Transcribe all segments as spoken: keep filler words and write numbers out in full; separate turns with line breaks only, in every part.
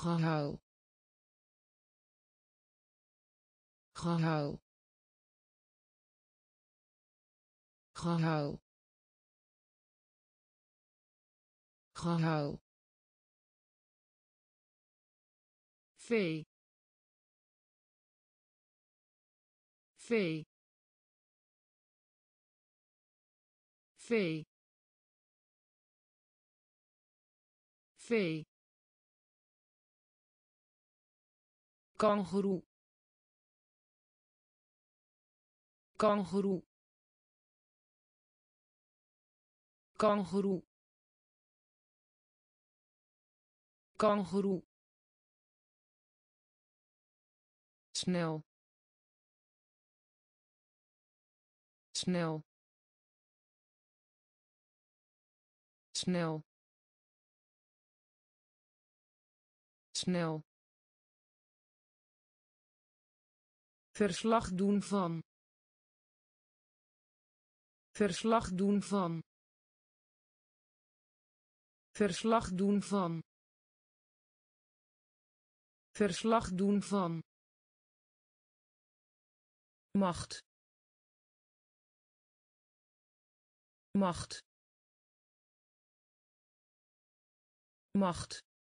gehuil gehuil gehuil gehuil vee vee vee vee kangoeroe kangoeroe kangoeroe kangoeroe snel snel snel snel verslag doen van verslag doen van verslag doen van verslag doen van macht macht macht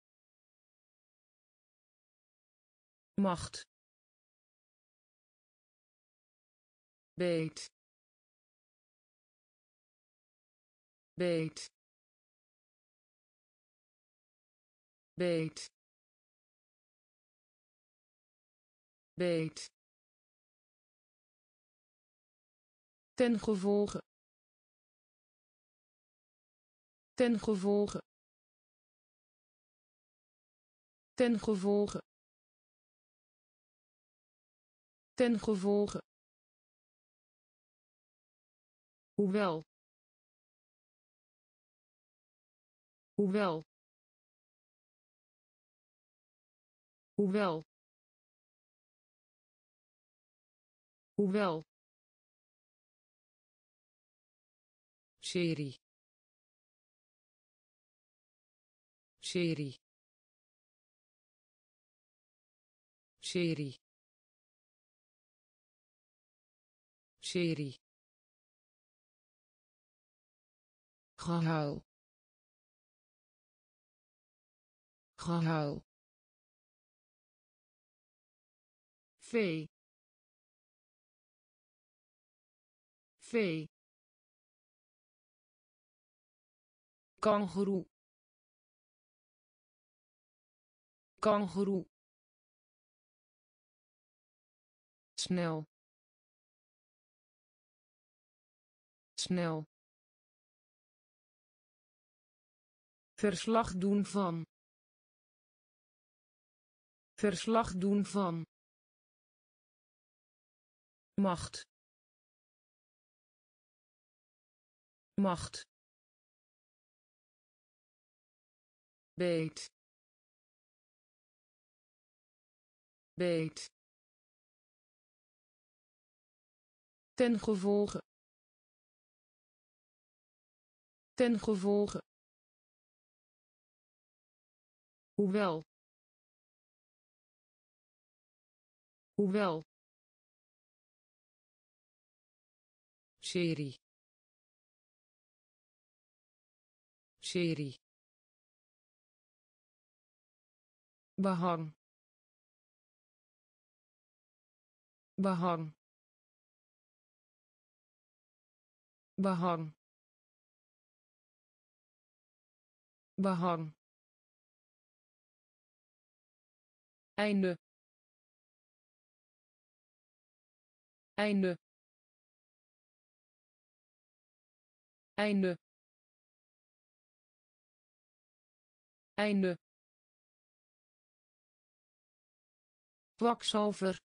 macht beet beet beet beet ten gevolge ten gevolge ten gevolge ten gevolge hoewel hoewel hoewel hoewel serie serie serie serie gehuil gehuil vee vee kangoeroe kangoeroe snel snel verslag doen van verslag doen van macht macht beet beet ten gevolge ten gevolge hoewel hoewel serie serie behang behang behang behang einde einde einde einde kwakzalver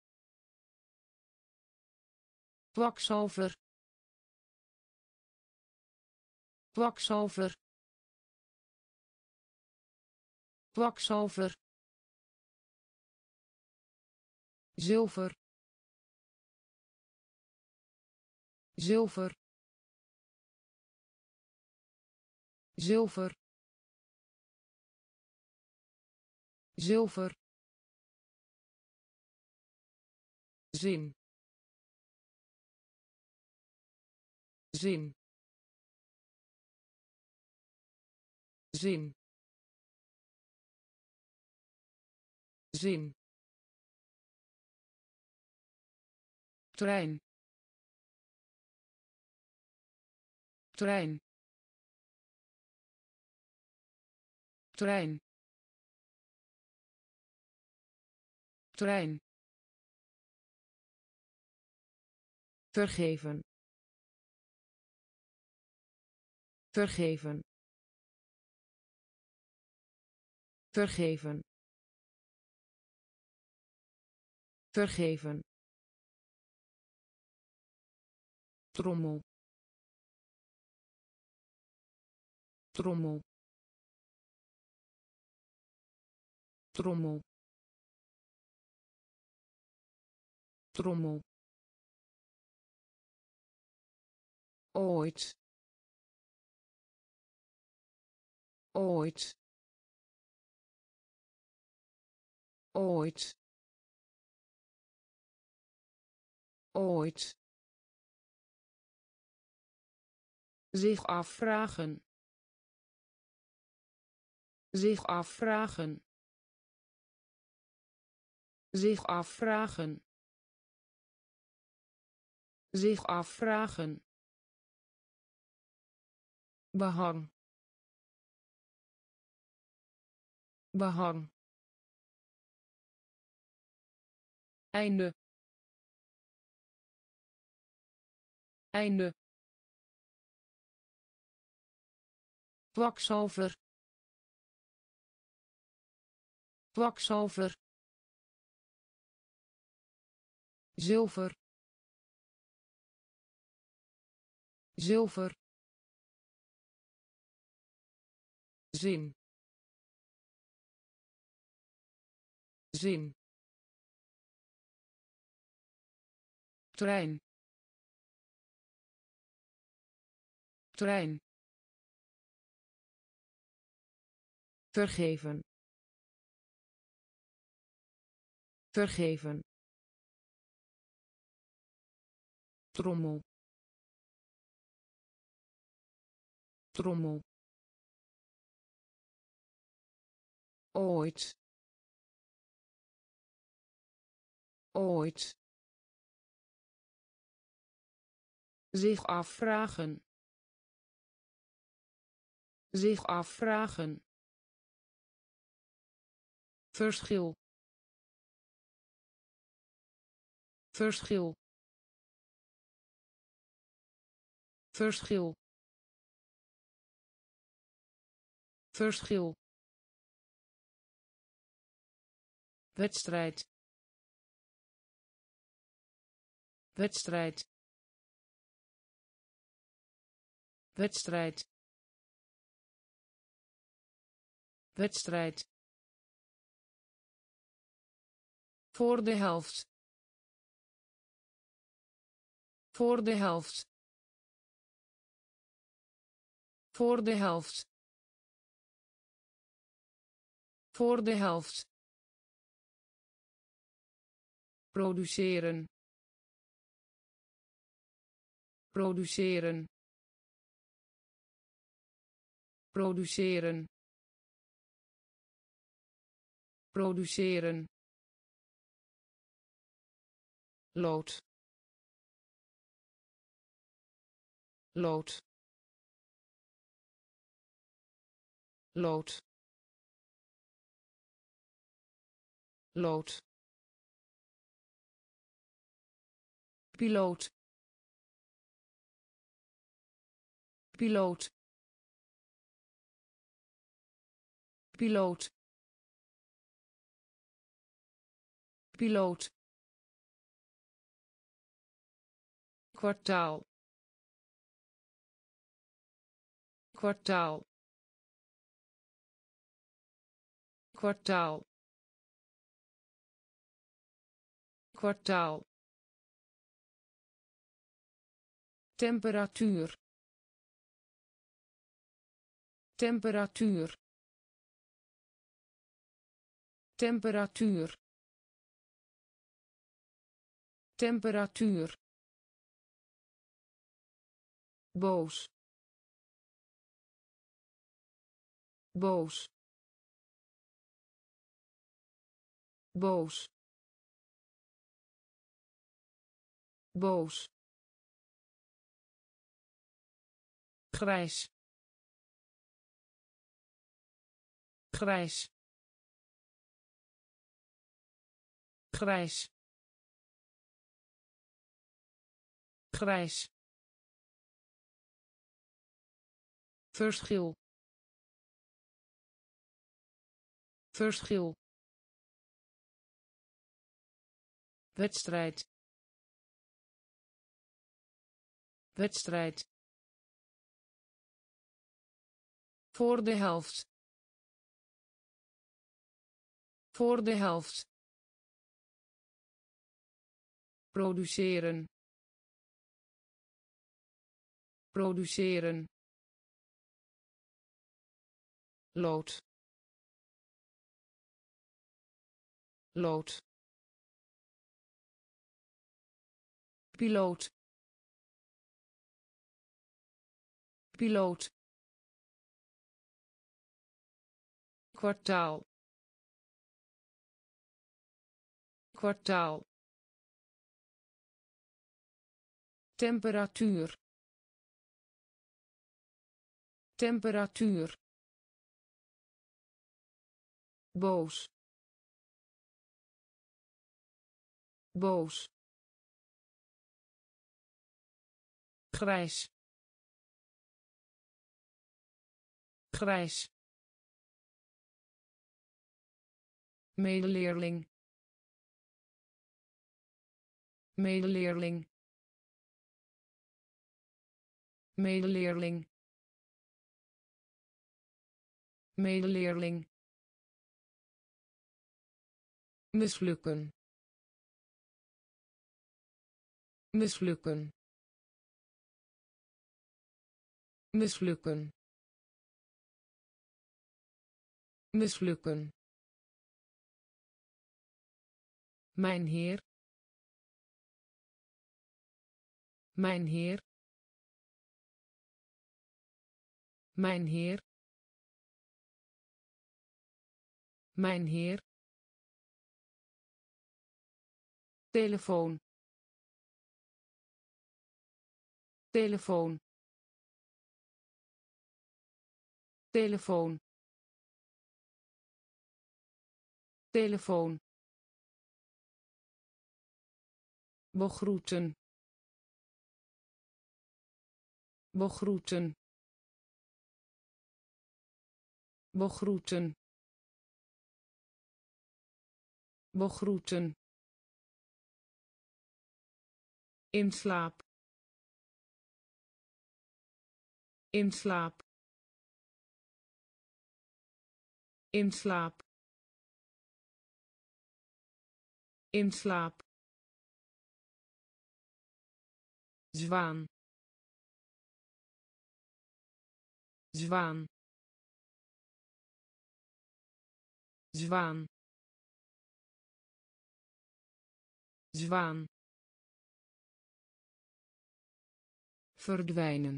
kwakzalver kwakzalver kwakzalver zilver zilver zilver zilver, zin, zin, zin, zin, trein, trein, trein, trein, vergeven, vergeven, vergeven, vergeven, trommel, trommel, trommel, trommel, ooit, ooit, ooit, ooit, zich afvragen, zich afvragen, zich afvragen, zich afvragen, behang, behang, einde, einde, kwakzalver, kwakzalver, zilver, zilver, zin, zin, trein, trein, vergeven, vergeven, trommel, trommel, ooit, ooit, zich afvragen, zich afvragen, verschil, verschil, verschil, verschil, wedstrijd, wedstrijd, wedstrijd, wedstrijd, voor de helft, voor de helft, voor de helft, voor de helft, produceren, produceren, produceren, produceren, lood, lood, lood, lood, piloot, piloot, piloot, piloot, kwartaal, kwartaal, kwartaal, kwartaal, temperatuur, temperatuur, temperatuur temperatuur boos boos boos boos grijs grijs grijs grijs verschil verschil wedstrijd wedstrijd voor de helft voor de helft produceren produceren lood lood piloot piloot kwartaal kwartaal temperatuur temperatuur boos boos grijs grijs medeleerling medeleerling medeleerling medeleerling mislukken mislukken mislukken mislukken mijn heer mijn heer mijn heer mijn heer telefoon telefoon telefoon telefoon begroeten begroeten begroeten begroeten in slaap in slaap in slaap in slaap zwaan zwaan zwaan zwaan verdwijnen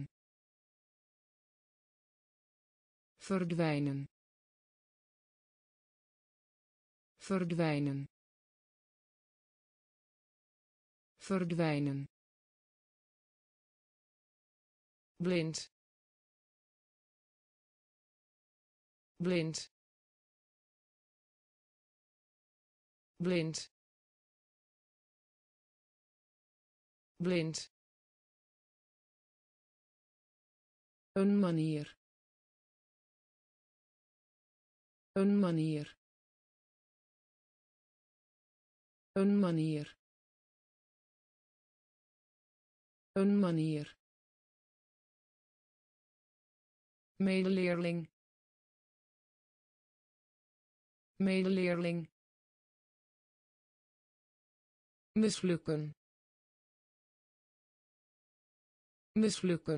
verdwijnen verdwijnen verdwijnen blind blind blind blind een manier een manier een manier een manier medeleerling medeleerling mislukken mislukken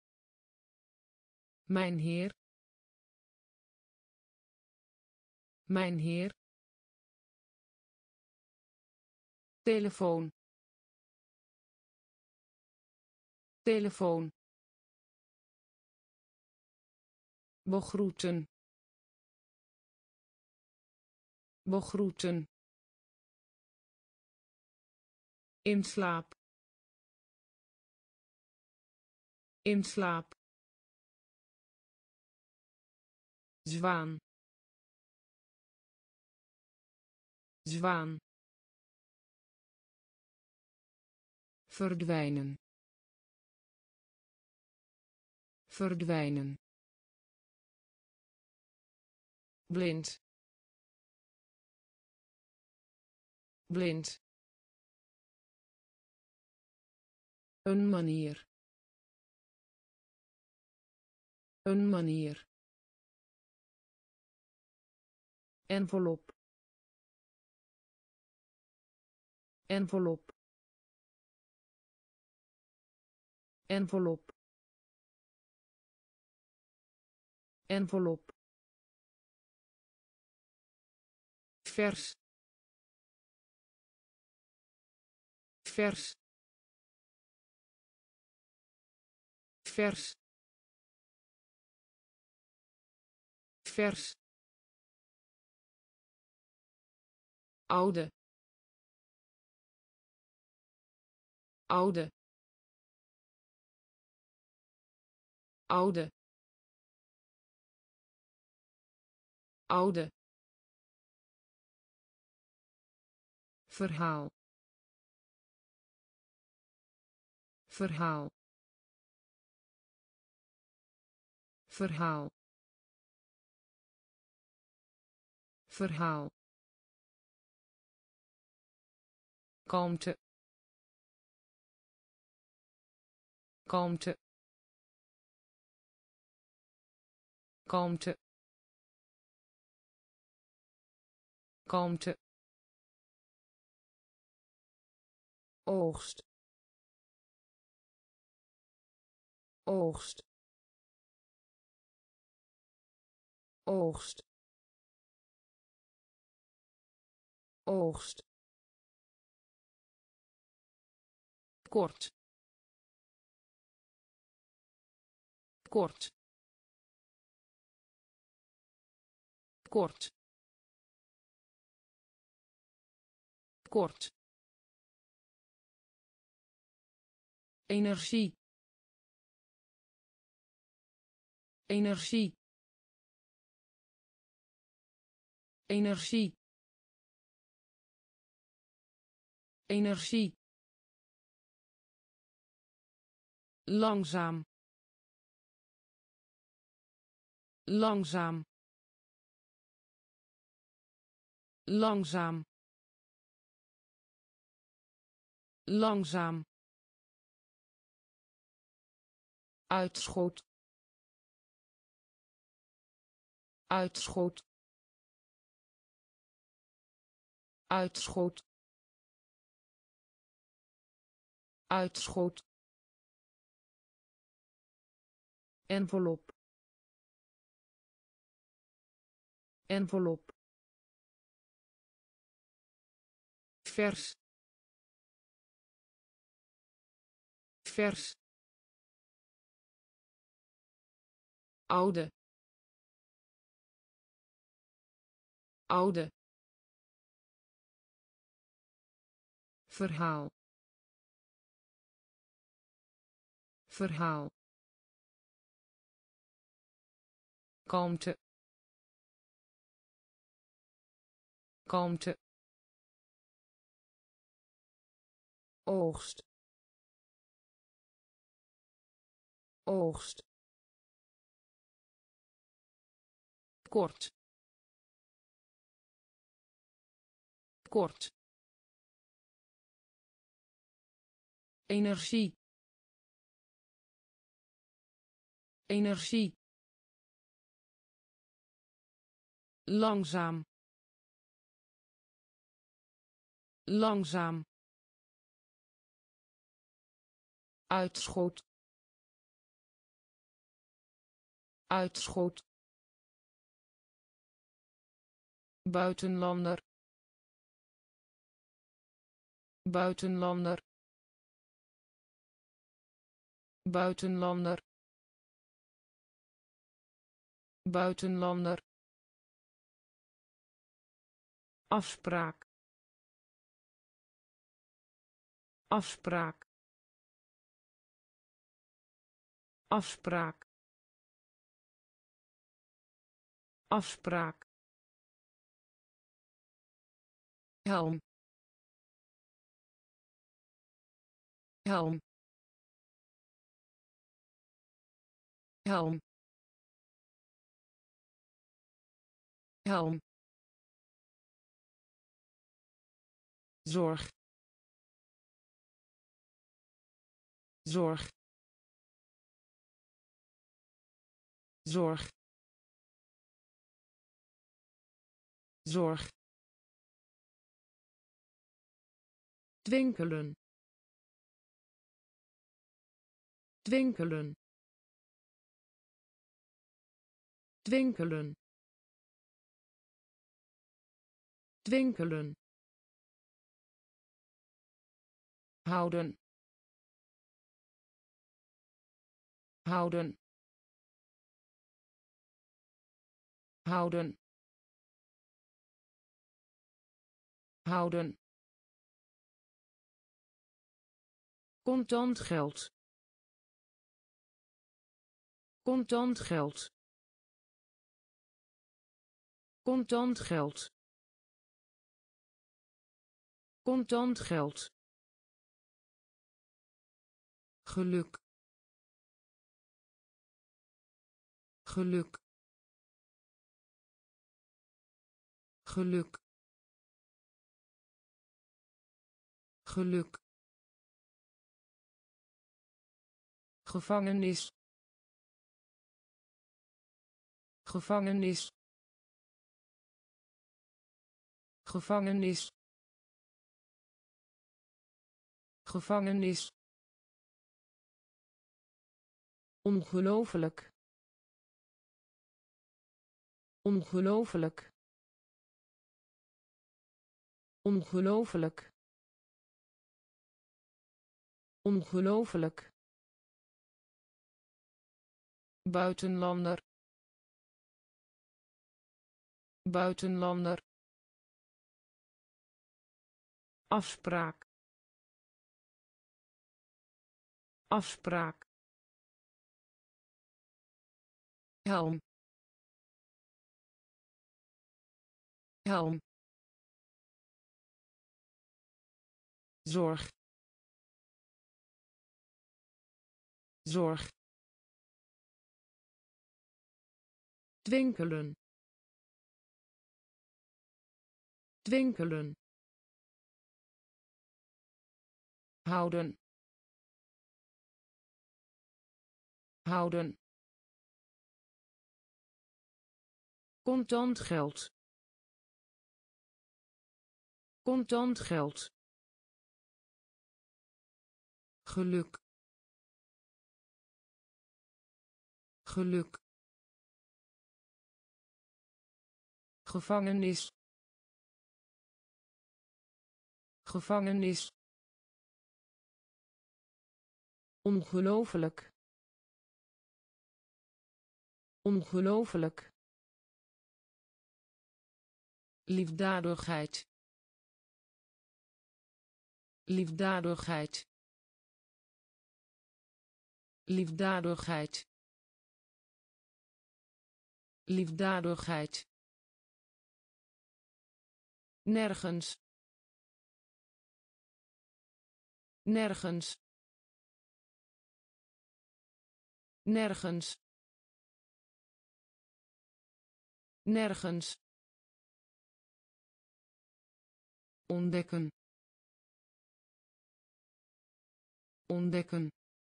mijn heer Mijn heer. Telefoon. Telefoon. Begroeten. Begroeten. In slaap. In slaap. Zwaan. Zwaan. Verdwijnen. Verdwijnen. Blind. Blind. Een manier. Een manier. Envelop. Envelop. Envelop. Envelop. Vers. Vers. Vers. Vers. Oude. Oude. Oude. Oude. Verhaal. Verhaal. Verhaal. Verhaal. Kalmte. Kalmte. Kalmte. Kalmte. Oogst. Oogst. Oogst. Oogst. Kort. Kort. Kort. Kort. Energie. Energie. Energie. Energie. Langzaam. Langzaam. Langzaam. Langzaam. Uitschot. Uitschot. Uitschot. Uitschot. Envelop. Envelop. Vers. Vers. Oude. Oude. Verhaal. Verhaal. Kalmte. Kalmte. Oogst. Oogst. Kort. Kort. Energie. Energie. Langzaam. Langzaam. Uitschot. Uitschot. buitenlander buitenlander buitenlander buitenlander afspraak afspraak afspraak afspraak helm helm helm helm zorg zorg zorg zorg twinkelen twinkelen twinkelen twinkelen houden houden houden houden contant geld contant geld contant geld contant geld geluk geluk geluk geluk gevangenis gevangenis gevangenis gevangenis ongelooflijk ongelooflijk ongelooflijk ongelooflijk buitenlander buitenlander afspraak afspraak helm helm zorg zorg twinkelen twinkelen houden houden contant geld contant geld geluk geluk gevangenis gevangenis ongelooflijk ongelooflijk liefdadigheid liefdadigheid liefdadigheid liefdadigheid nergens nergens nergens nergens ontdekken ontdekken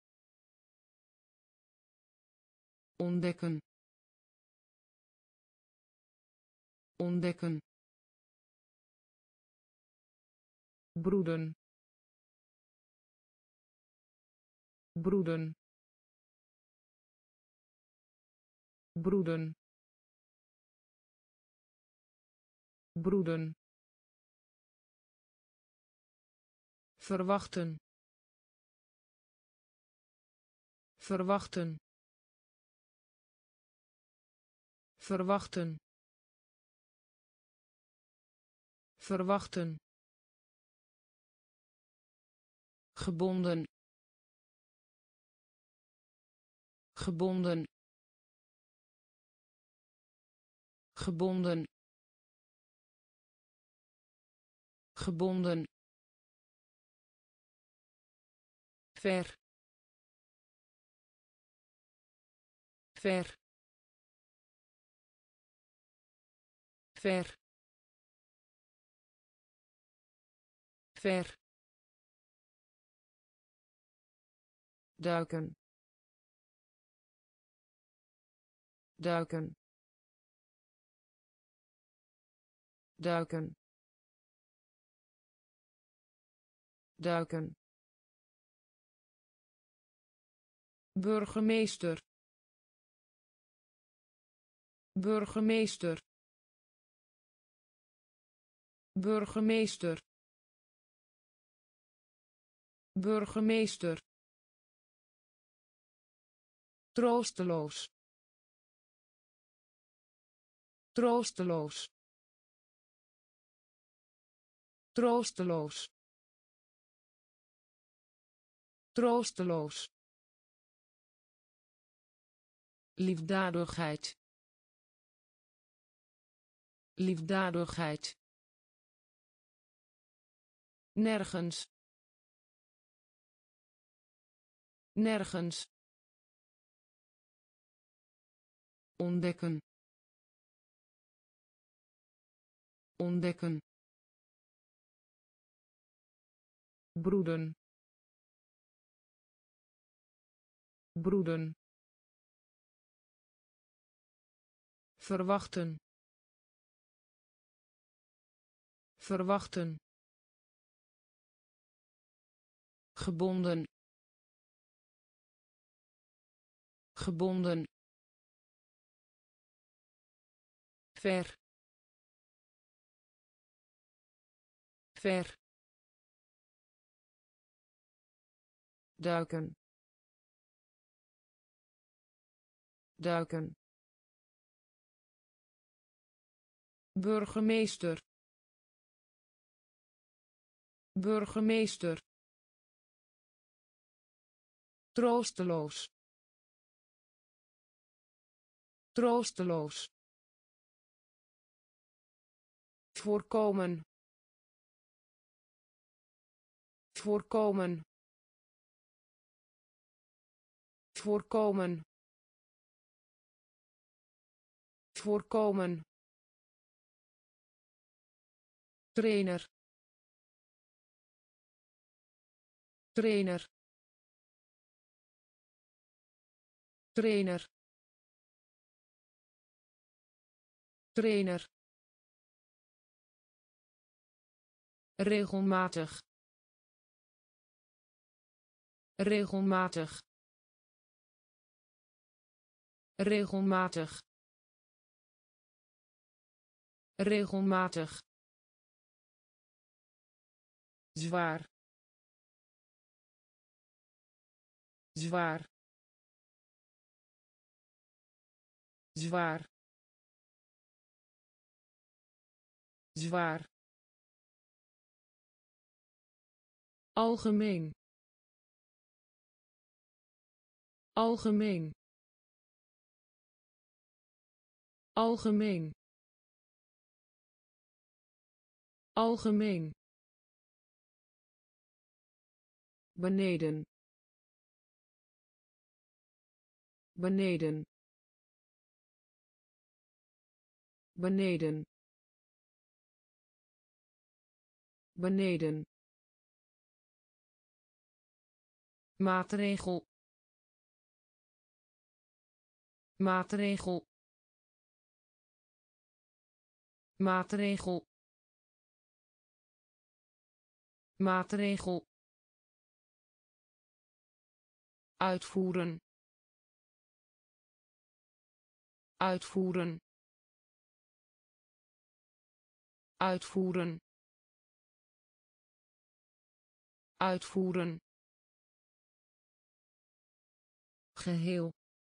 ontdekken ontdekken broeden broeden broeden broeden, verwachten, verwachten, verwachten, verwachten, gebonden, gebonden, gebonden, gebonden, ver, ver, ver, ver, duiken, duiken, duiken, duiken, burgemeester, burgemeester, burgemeester, burgemeester, troosteloos, troosteloos, troosteloos, troosteloos, liefdadigheid, liefdadigheid, nergens, nergens, ontdekken, ontdekken, broeden, broeden, verwachten, verwachten, gebonden, gebonden, ver, ver, duiken, duiken, burgemeester, burgemeester, troosteloos, troosteloos, voorkomen, voorkomen, voorkomen, voorkomen, trainer, trainer, trainer, trainer, regelmatig, regelmatig, regelmatig, regelmatig, zwaar, zwaar, zwaar, zwaar, algemeen, algemeen, algemeen, algemeen, beneden, beneden, beneden, beneden, maatregel, maatregel, maatregel, maatregel, uitvoeren, uitvoeren, uitvoeren uitvoeren geheel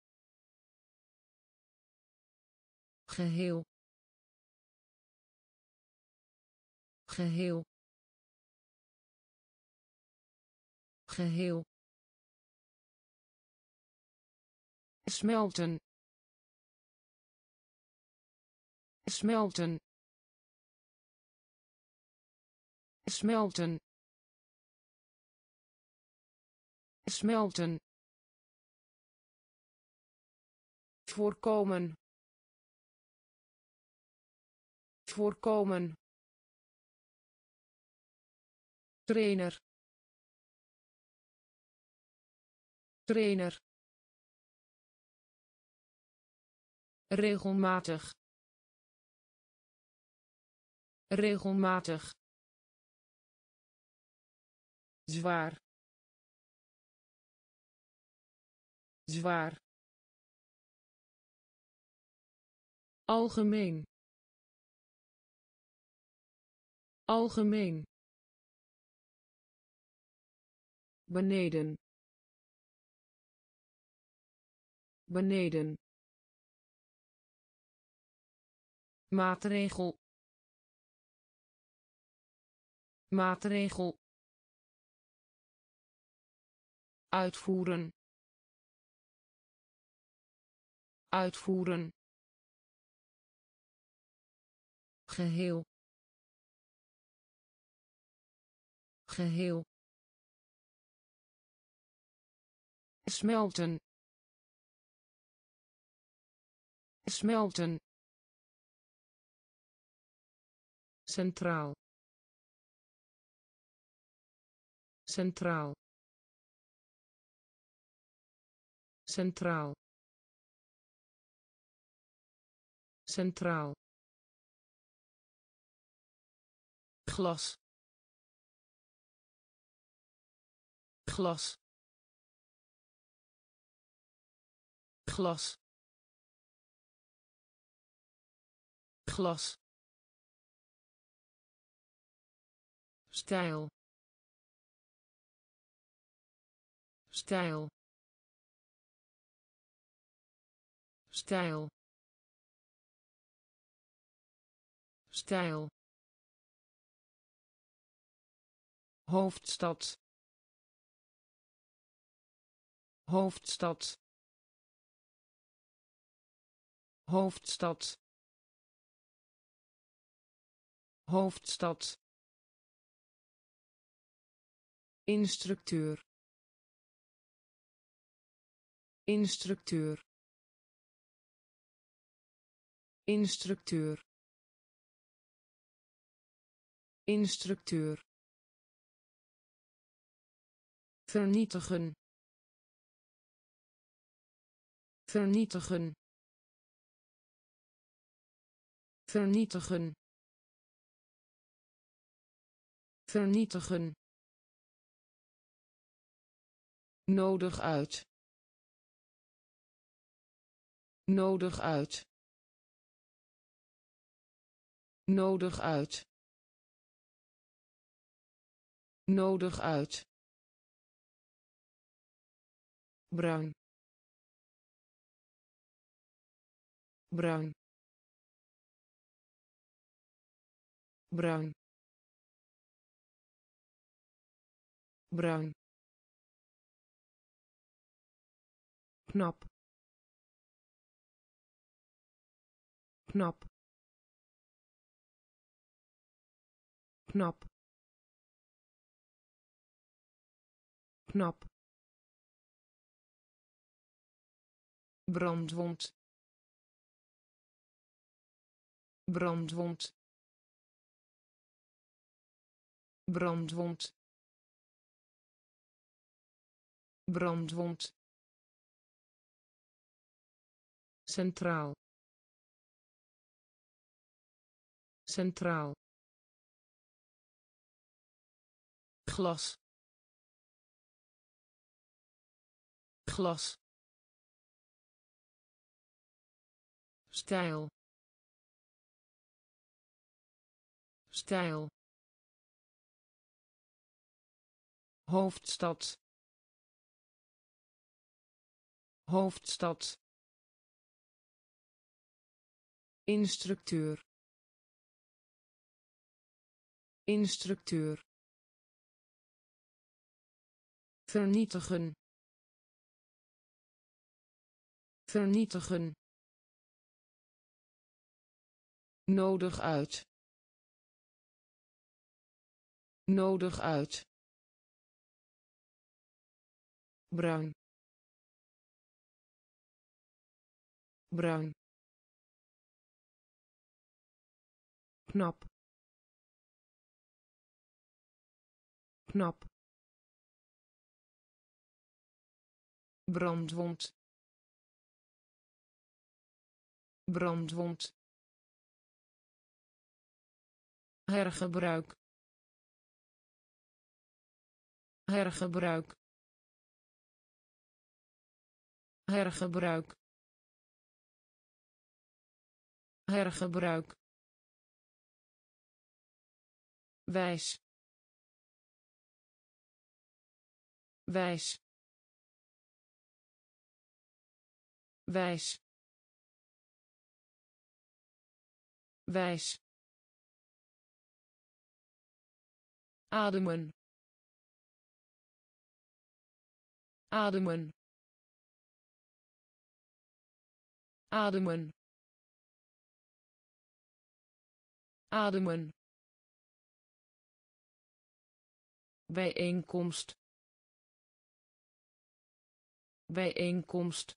geheel geheel geheel smelten smelten smelten smelten voorkomen voorkomen trainer trainer regelmatig regelmatig zwaar zwaar algemeen algemeen beneden beneden maatregel maatregel uitvoeren uitvoeren geheel geheel smelten smelten centraal centraal centraal centraal glas glas glas glas stijl stijl stijl stijl hoofdstad hoofdstad hoofdstad hoofdstad instructeur instructeur instructeur instructeur vernietigen vernietigen vernietigen vernietigen nodig uit nodig uit nodig uit nodig uit bruin bruin bruin bruin knap knap knap knap brandwond brandwond brandwond brandwond centraal centraal glas glas stijl stijl, hoofdstad, hoofdstad, instructeur, instructeur, vernietigen, vernietigen, nodig uit, nodig uit, bruin, bruin, knap, knap, brandwond, brandwond, hergebruik, hergebruik, hergebruik, hergebruik, wijs, wijs, wijs, wijs, ademen, ademen, ademen, ademen, bijeenkomst, bijeenkomst,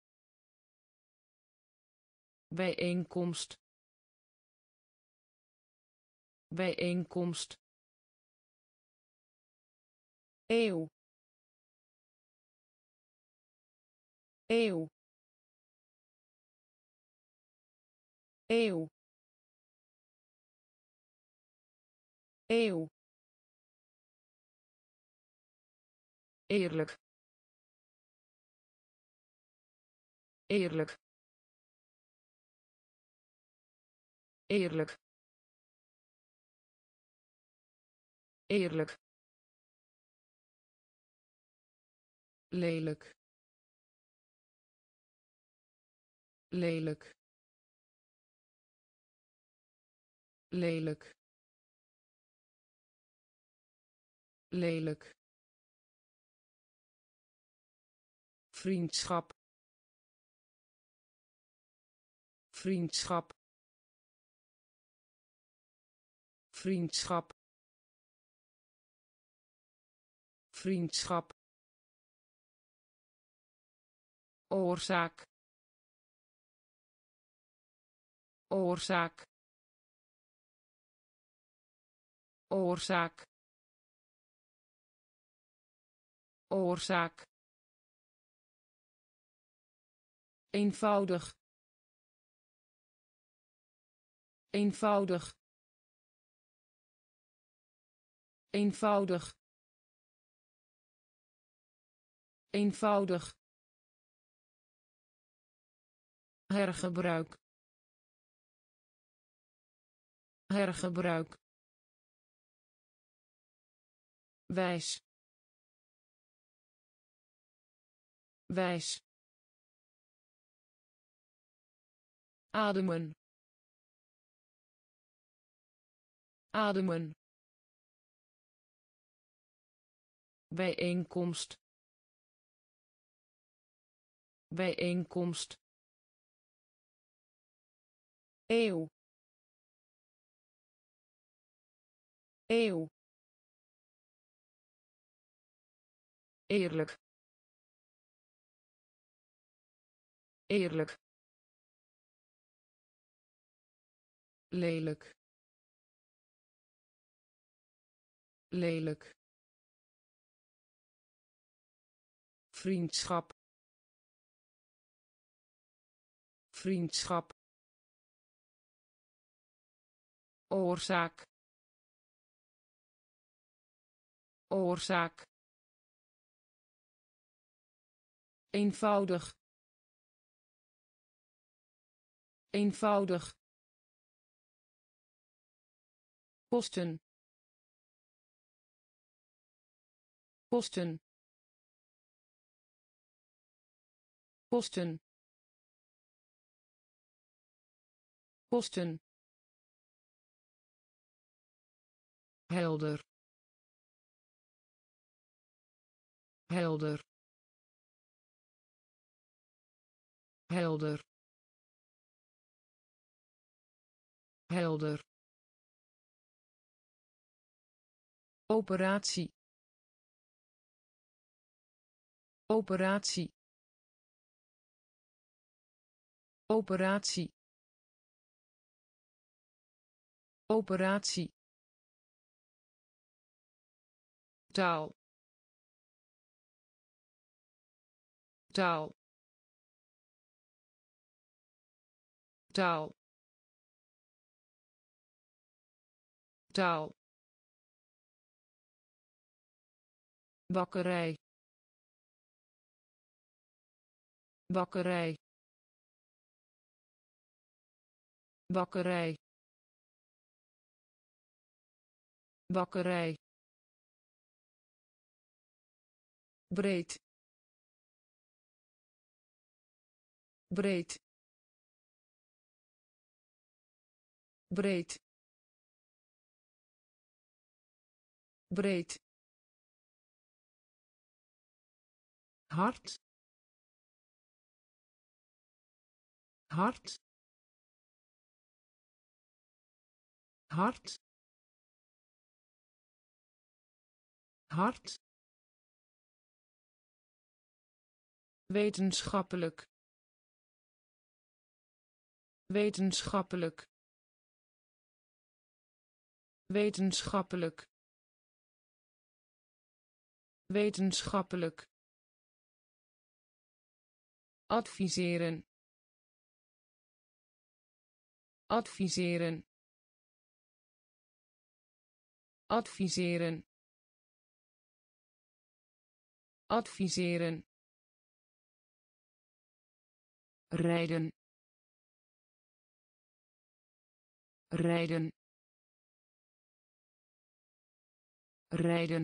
bijeenkomst, bijeenkomst, eeuw, eeuw, eeuw, eeuw, eerlijk, eerlijk, eerlijk, eerlijk, lelijk, lelijk, lelijk, lelijk, vriendschap, vriendschap, vriendschap, vriendschap, oorzaak, oorzaak, oorzaak, oorzaak, eenvoudig, eenvoudig, eenvoudig, eenvoudig, hergebruik, hergebruik, wijs, wijs, ademen, ademen, bijeenkomst, bijeenkomst, eeuw, eeuw, eerlijk, eerlijk, lelijk, lelijk, vriendschap, vriendschap, oorzaak, oorzaak, eenvoudig, eenvoudig, kosten kosten kosten kosten helder helder helder helder operatie operatie operatie operatie taal taal taal taal bakkerij bakkerij bakkerij bakkerij breed breed breed breed hard hard hard hard wetenschappelijk wetenschappelijk wetenschappelijk wetenschappelijk adviseren adviseren adviseren adviseren rijden rijden rijden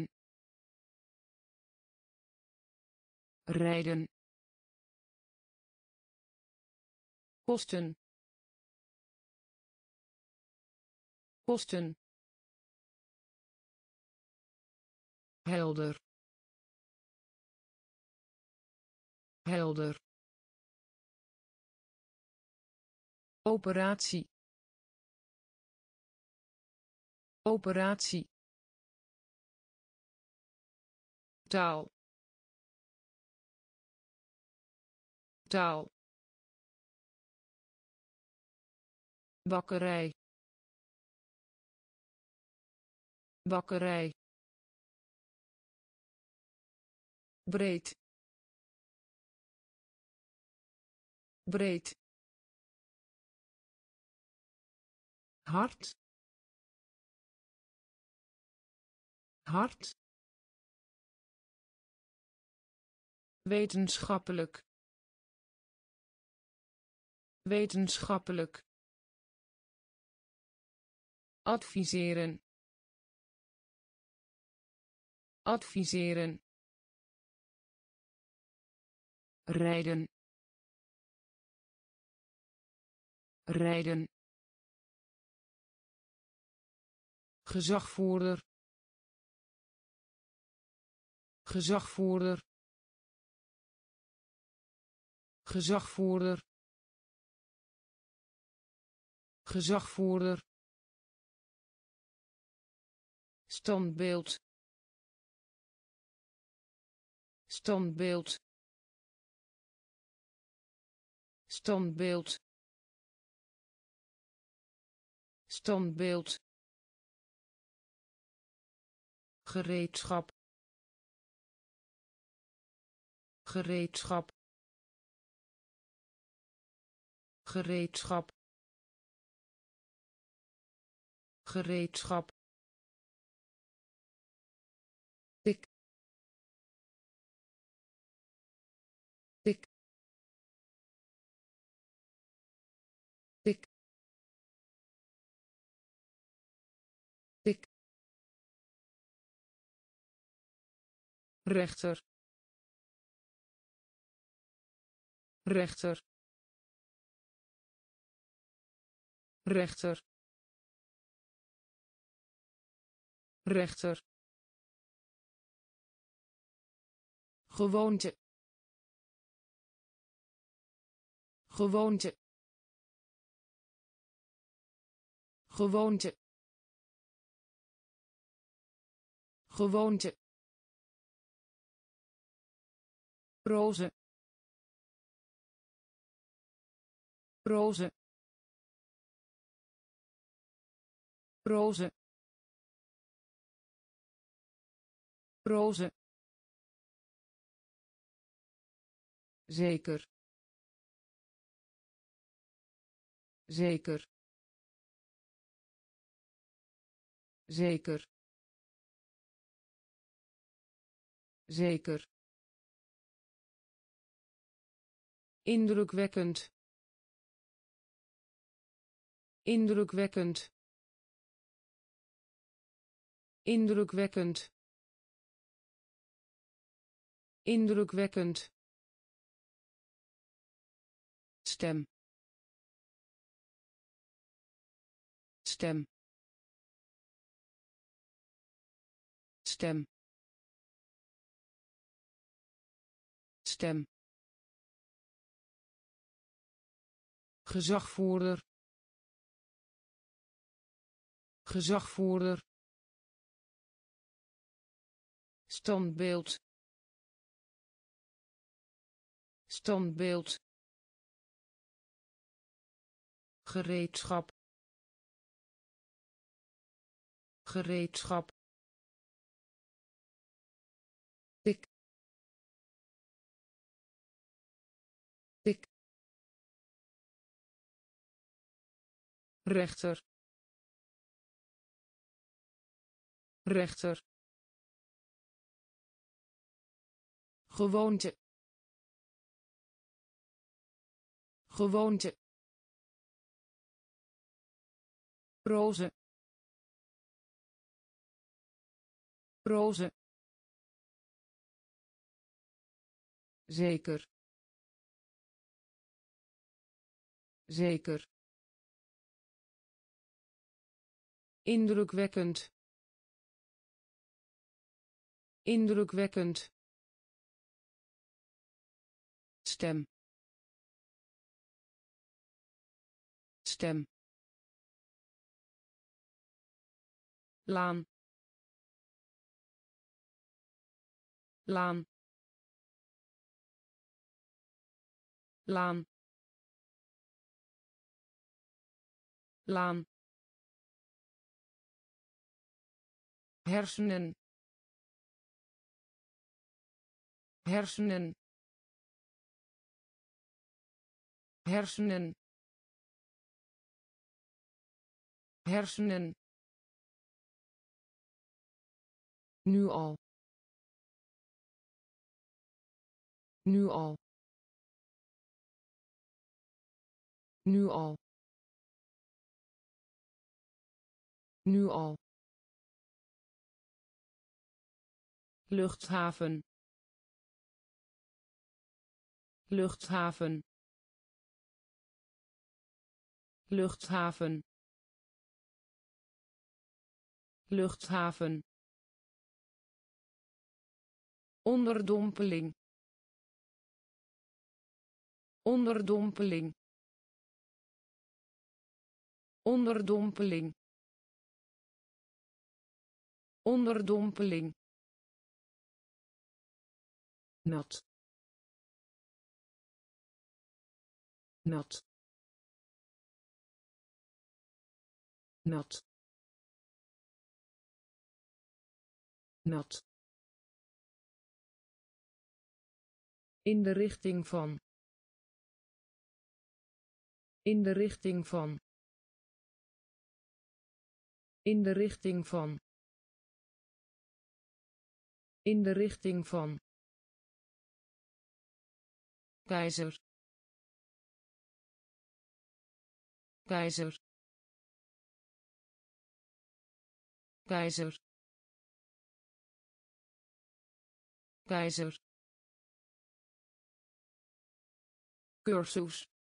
rijden kosten kosten helder helder operatie operatie taal taal bakkerij bakkerij breed breed hard hard wetenschappelijk wetenschappelijk adviseren adviseren rijden rijden gezagvoerder gezagvoerder gezagvoerder gezagvoerder standbeeld standbeeld standbeeld standbeeld gereedschap gereedschap gereedschap gereedschap tik tik tik rechter rechter rechter rechter gewoonte gewoonte gewoonte gewoonte roze roze roze roze zeker zeker zeker zeker indrukwekkend indrukwekkend indrukwekkend indrukwekkend stem stem stem stem gezagvoerder gezagvoerder standbeeld standbeeld gereedschap gereedschap tik tik rechter rechter gewoonte gewoonte roze roze zeker zeker indrukwekkend indrukwekkend stem stem laan laan laan laan hersenen hersenen hersenen hersenen nu al nu al nu al nu al luchthaven luchthaven luchthaven luchthaven onderdompeling onderdompeling onderdompeling onderdompeling nat nat nat nat in de richting van in de richting van in de richting van in de richting van keizer keizer keizer keizer, cursus,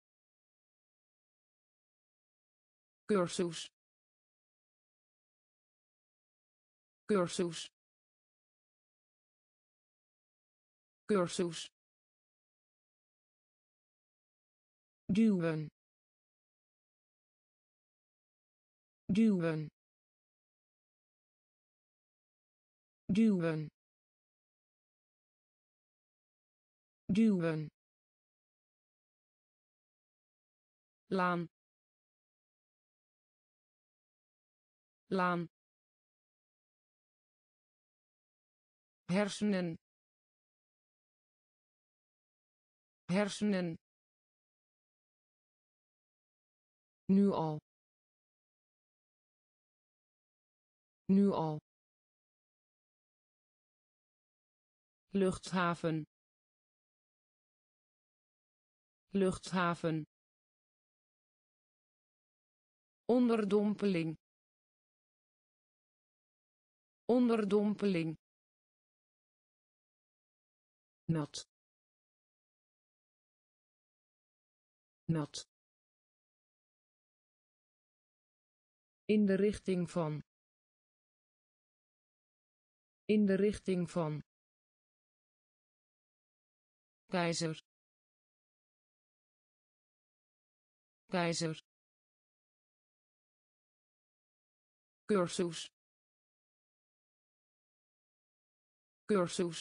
cursus, cursus, cursus, duwen, duwen, duwen, duwen, laan, laan, hersenen, hersenen, nu al, nu al, luchthaven, luchthaven, onderdompeling, onderdompeling, nat, nat, in de richting van, in de richting van, keizer, keizer, cursus, cursus,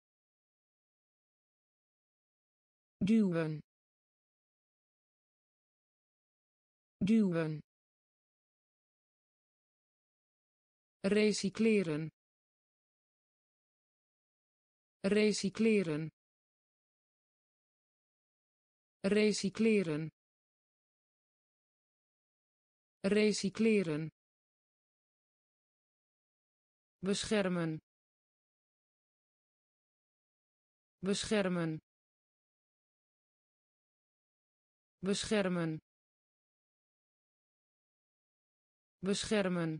duwen, duwen, recycleren, recycleren, recycleren, recycleren, beschermen, beschermen, beschermen, beschermen,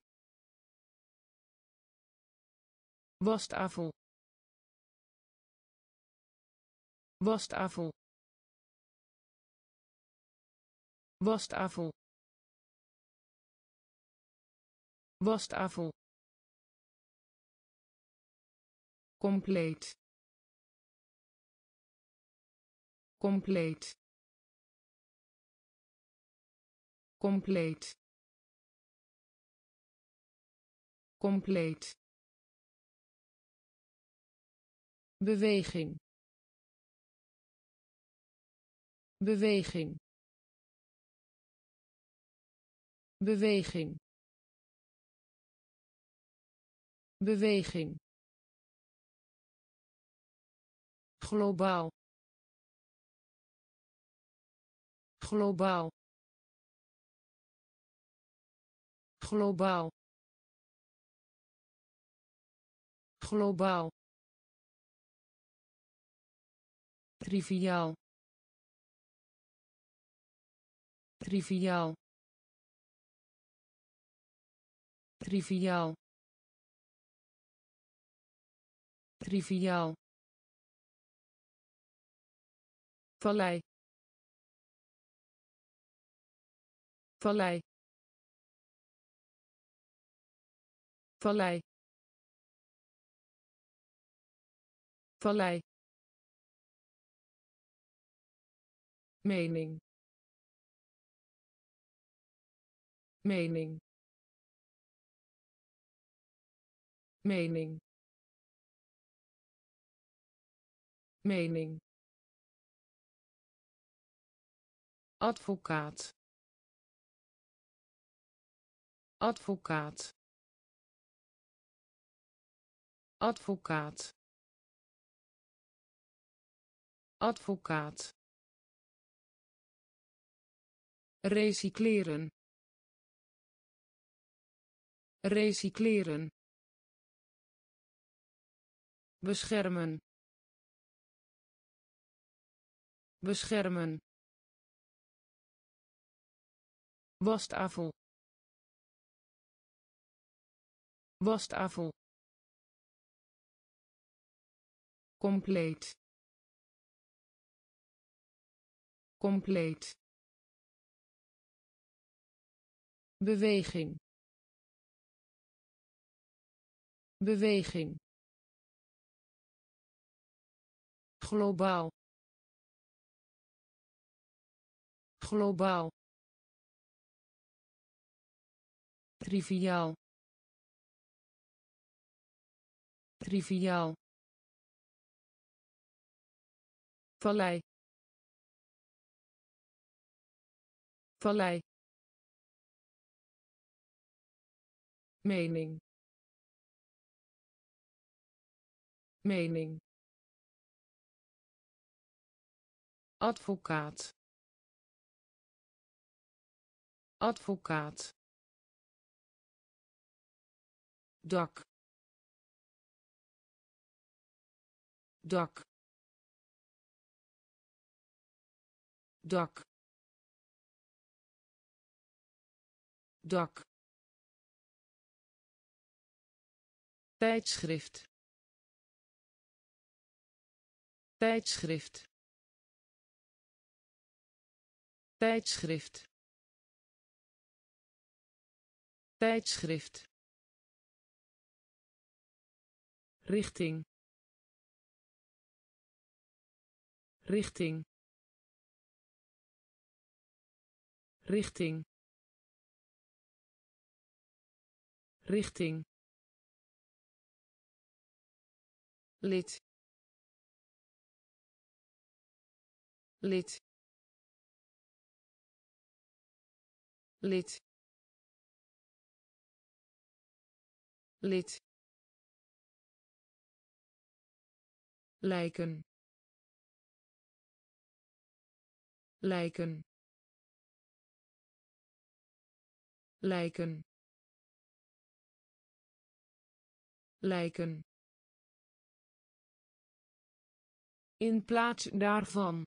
wastafel, wastafel, wastafel, wastafel, compleet, compleet, compleet, compleet, beweging, beweging, beweging, beweging, globaal, globaal, globaal, globaal, triviaal, triviaal, triviaal, triviaal, vallei, vallei, vallei, vallei, mening, mening, mening, mening, advocaat, advocaat, advocaat, advocaat, recycleren, recycleren, beschermen, beschermen, wastafel, wastafel, compleet compleet beweging beweging globaal globaal triviaal triviaal vallei vallei mening mening advocaat advocaat dak dak dak dak tijdschrift tijdschrift tijdschrift tijdschrift richting richting richting richting lid lid lid lid lijken lijken lijken lijken in plaats daarvan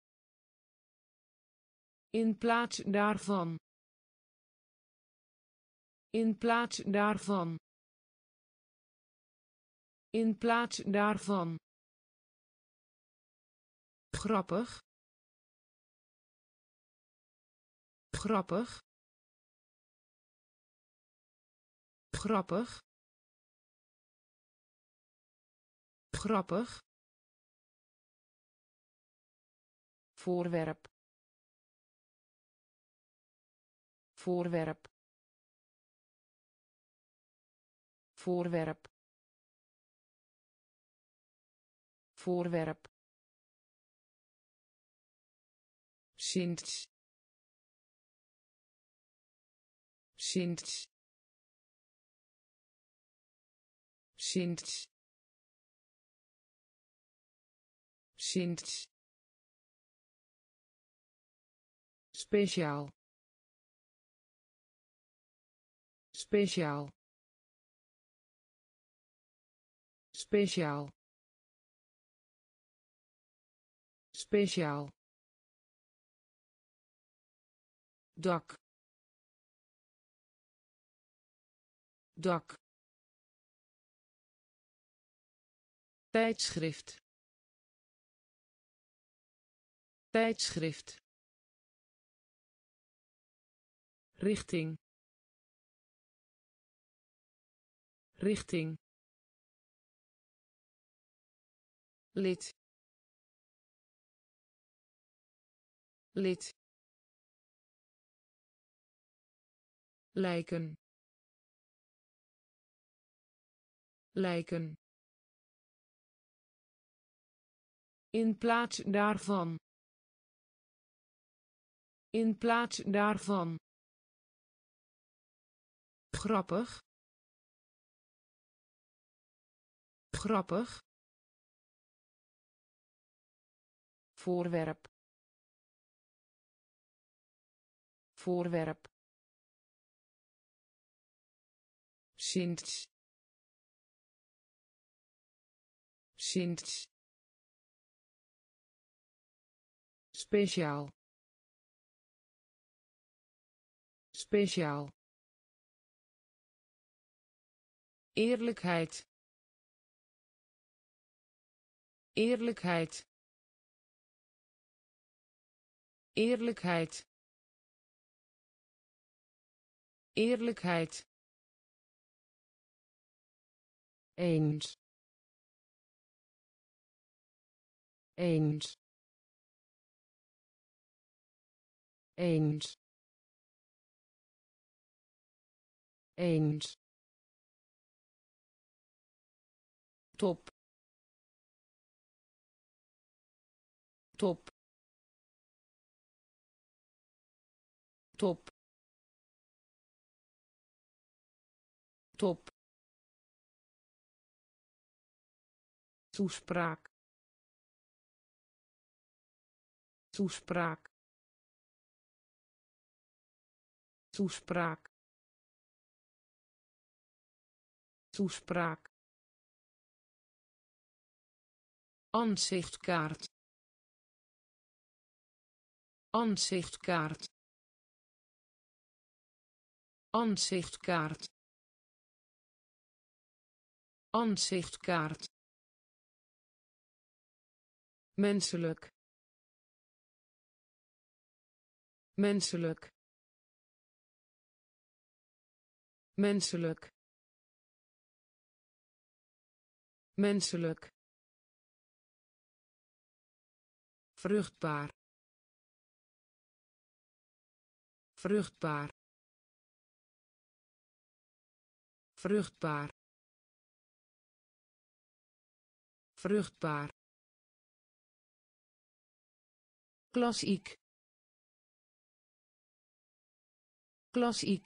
in plaats daarvan in plaats daarvan in plaats daarvan grappig grappig grappig grappig voorwerp voorwerp voorwerp voorwerp sinds sinds sinds sinds speciaal speciaal speciaal speciaal dak dak tijdschrift tijdschrift richting richting lid lid lijken lijken in plaats daarvan in plaats daarvan grappig grappig voorwerp voorwerp sinds sinds speciaal speciaal eerlijkheid eerlijkheid, eerlijkheid, eerlijkheid, eens, eens, eens, eens, top, top, top, top, toespraak, toespraak, toespraak, toespraak, aanzichtkaart, aanzichtkaart, aanzichtkaart, aanzichtkaart, menselijk, menselijk, menselijk, menselijk, vruchtbaar, vruchtbaar, vruchtbaar, vruchtbaar, klassiek, klassiek,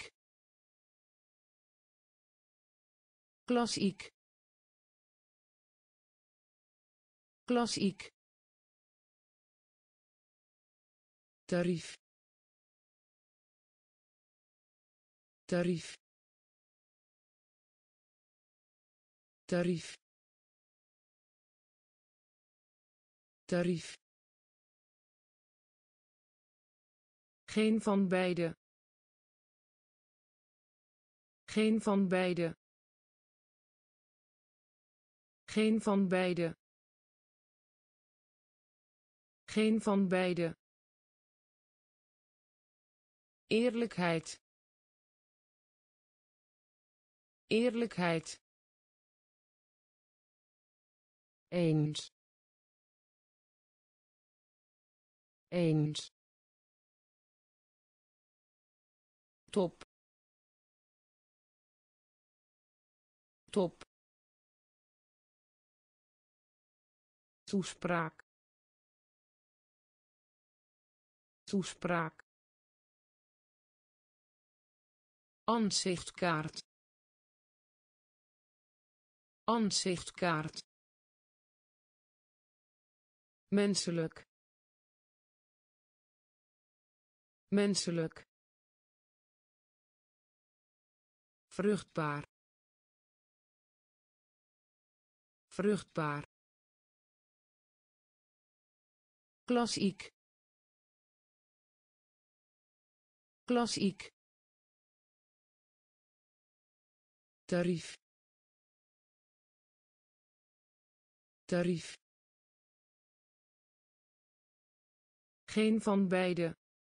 klassiek, klassiek, tarief, tarief, tarief, tarief, geen van beide, geen van beide, geen van beide, geen van beide, eerlijkheid, eerlijkheid, eens, eens, top, top, toespraak, toespraak, aanzichtkaart, aanzichtkaart, menselijk, menselijk, vruchtbaar, vruchtbaar, klassiek, klassiek, tarief, tarief, geen van beide,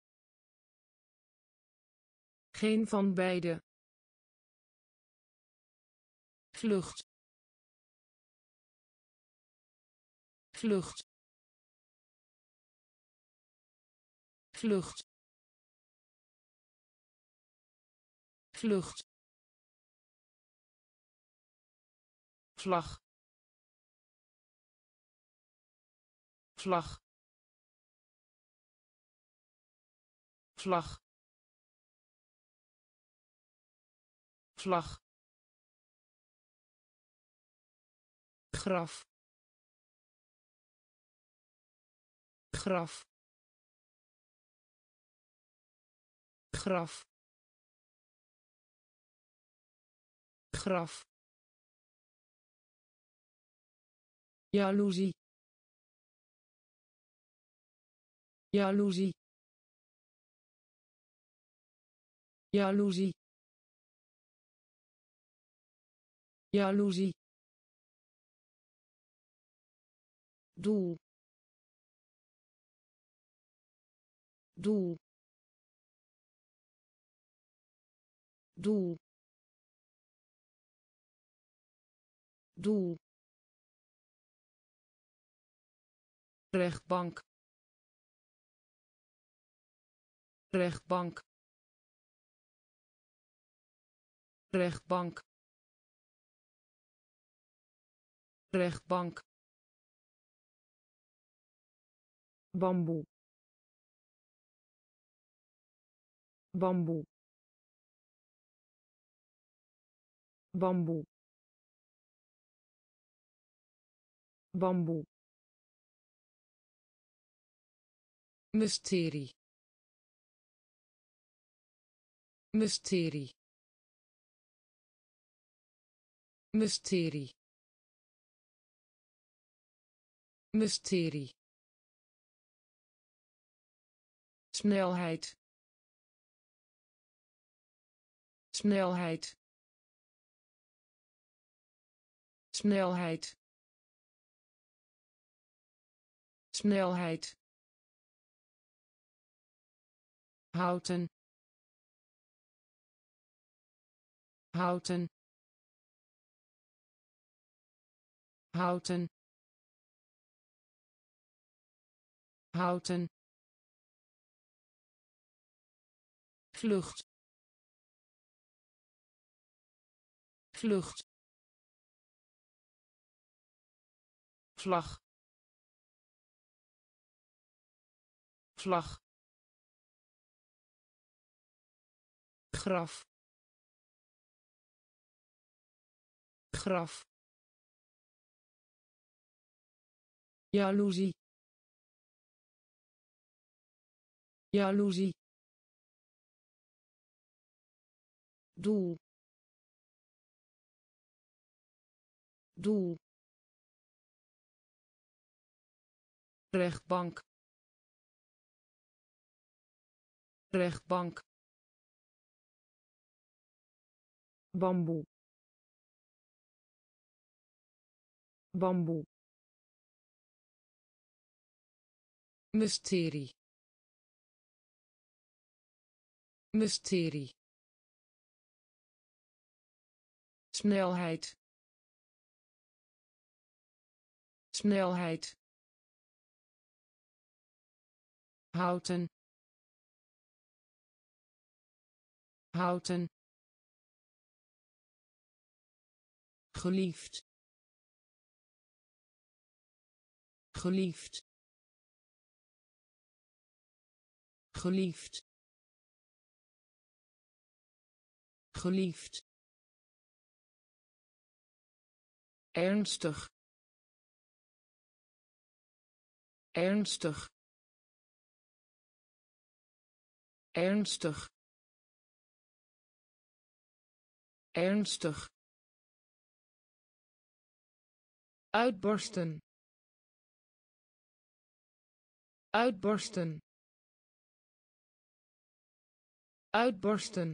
geen van beide, vlucht, vlucht, vlucht, vlucht, vlag, vlag, vlag, vlag, graf, graf, graf, graf, jaloezie, jaloezie, jaloezie, jaloezie, doel doel doel doel rechtbank rechtbank rechtbank rechtbank bamboe bamboe bamboe bamboe mysterie mysterie mysterie mysterie snelheid snelheid snelheid snelheid houten houten houten houten vlucht vlucht vlag vlag graf graf jaloezie jaloezie doel doel rechtbank rechtbank bamboe bamboe mysterie mysterie snelheid snelheid houten houten geliefd geliefd geliefd geliefd ernstig ernstig ernstig ernstig uitbarsten uitbarsten uitbarsten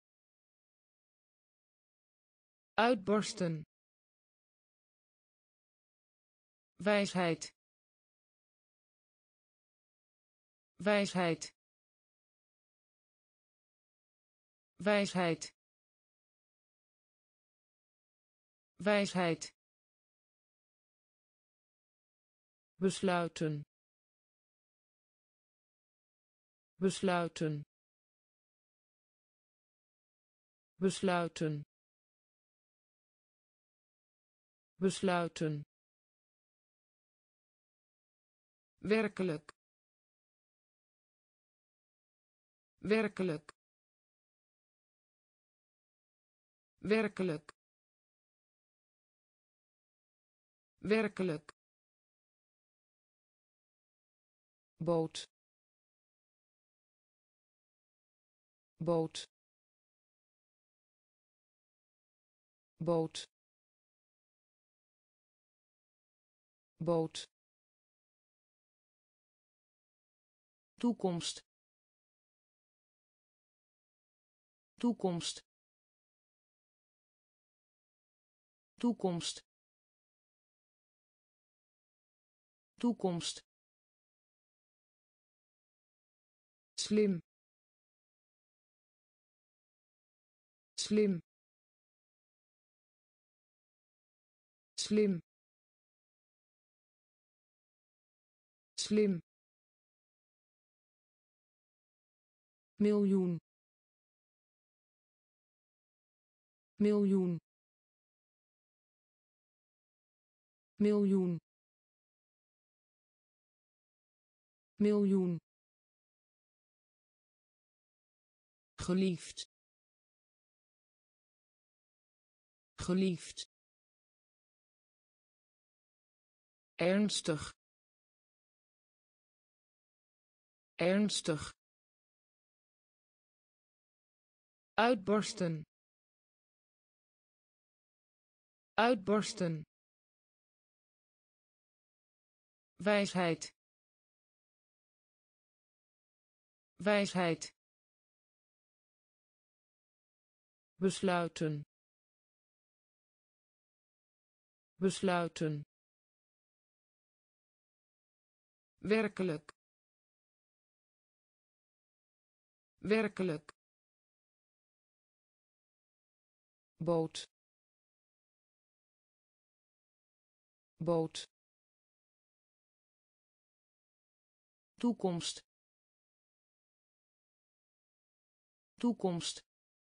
uitbarsten wijsheid wijsheid wijsheid wijsheid besluiten besluiten besluiten besluiten werkelijk werkelijk werkelijk werkelijk boot boot boot boot toekomst toekomst toekomst toekomst, slim, slim, slim, slim, miljoen, miljoen, miljoen, miljoen, geliefd, geliefd, ernstig, ernstig, uitbarsten, uitbarsten, wijsheid, wijsheid, besluiten, besluiten, werkelijk, werkelijk, boot, boot, toekomst, toekomst,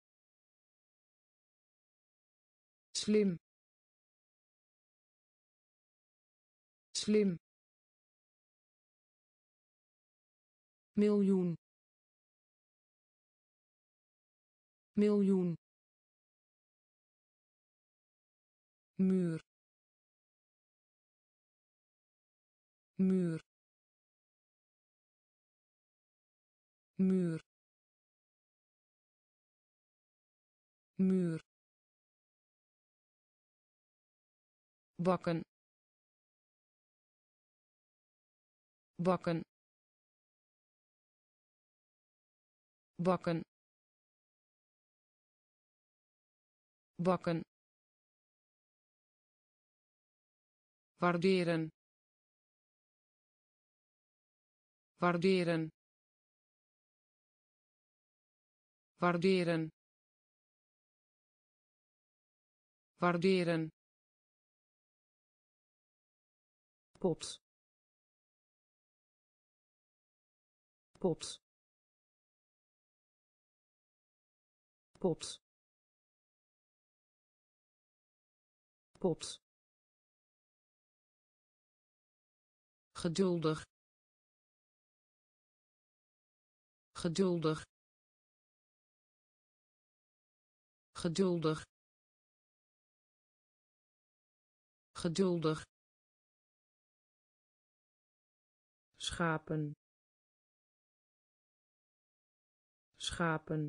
slim, slim, miljoen, miljoen, muur, muur, muur, muur, bakken, bakken, bakken, bakken, waarderen, waarderen, waarderen, waarderen, pot, pot, pot, pot, geduldig, geduldig, geduldig, geduldig, schapen, schapen,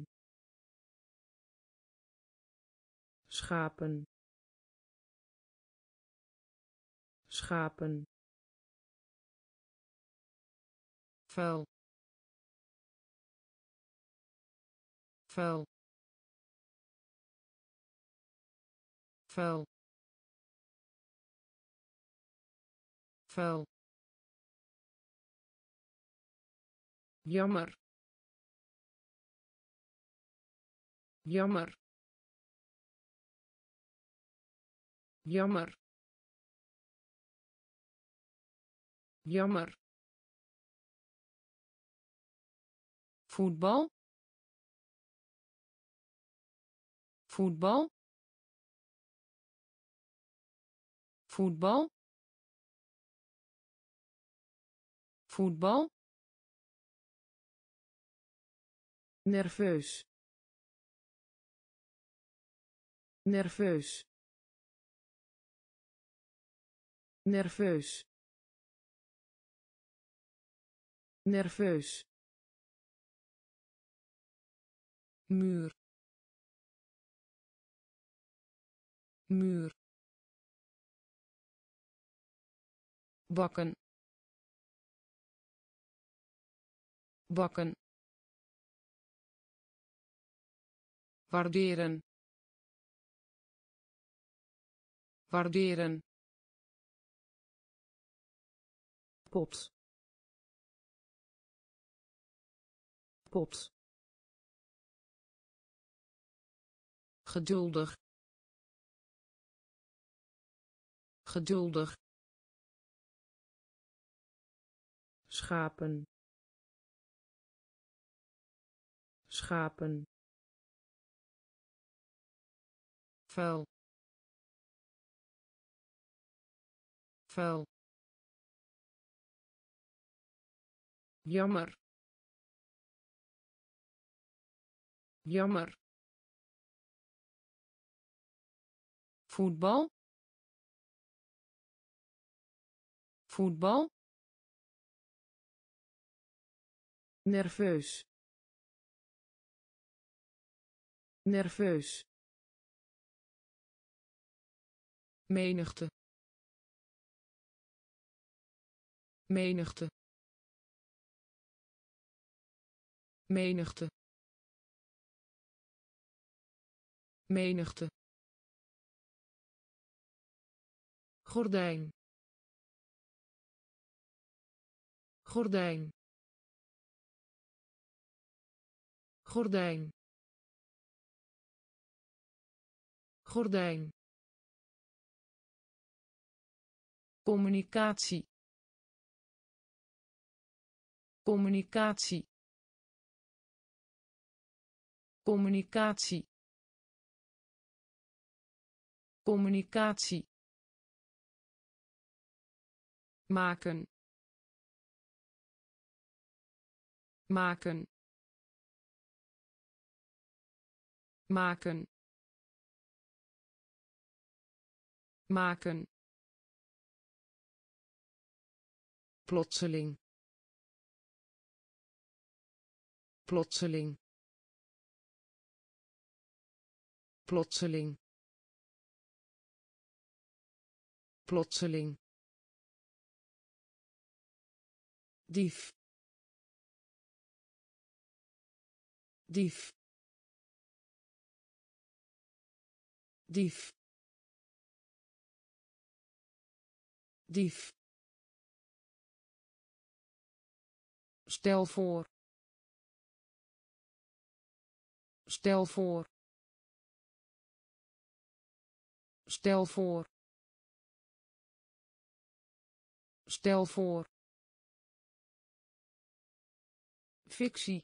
schapen, schapen, vuil, vuil, vuil, vuil, jammer, jammer, jammer, jammer, voetbal, voetbal, voetbal, voetbal, nerveus, nerveus, nerveus, nerveus, muur, muur, bakken, bakken, waarderen, waarderen, pot pot geduldig geduldig schapen schapen vuil vuil jammer jammer voetbal voetbal nerveus nerveus menigte menigte menigte menigte gordijn gordijn gordijn gordijn communicatie communicatie communicatie communicatie maken maken maken maken plotseling plotseling plotseling plotseling dief dief dief dief stel voor stel voor stel voor stel voor fictie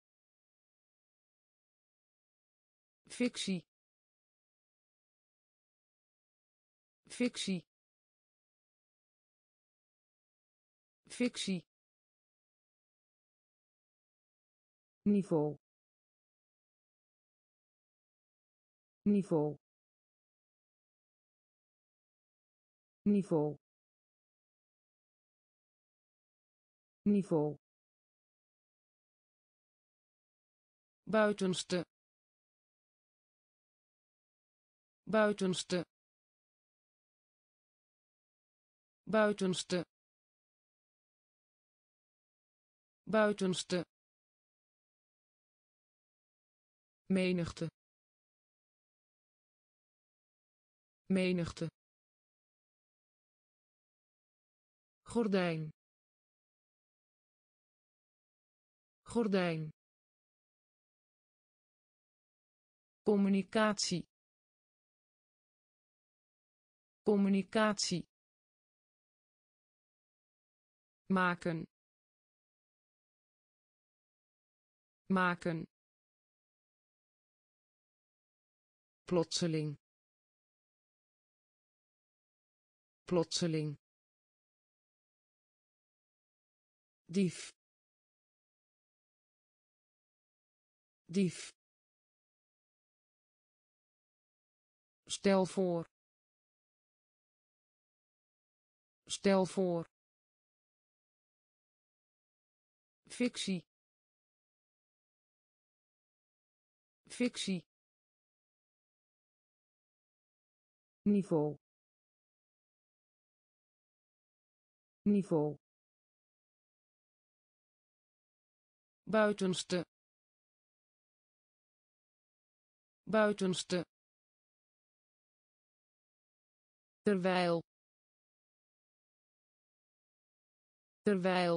fictie fictie fictie niveau niveau niveau niveau buitenste buitenste buitenste buitenste menigte menigte gordijn gordijn communicatie communicatie maken maken plotseling plotseling dief dief stel voor stel voor fictie fictie niveau niveau buitenste buitenste terwijl terwijl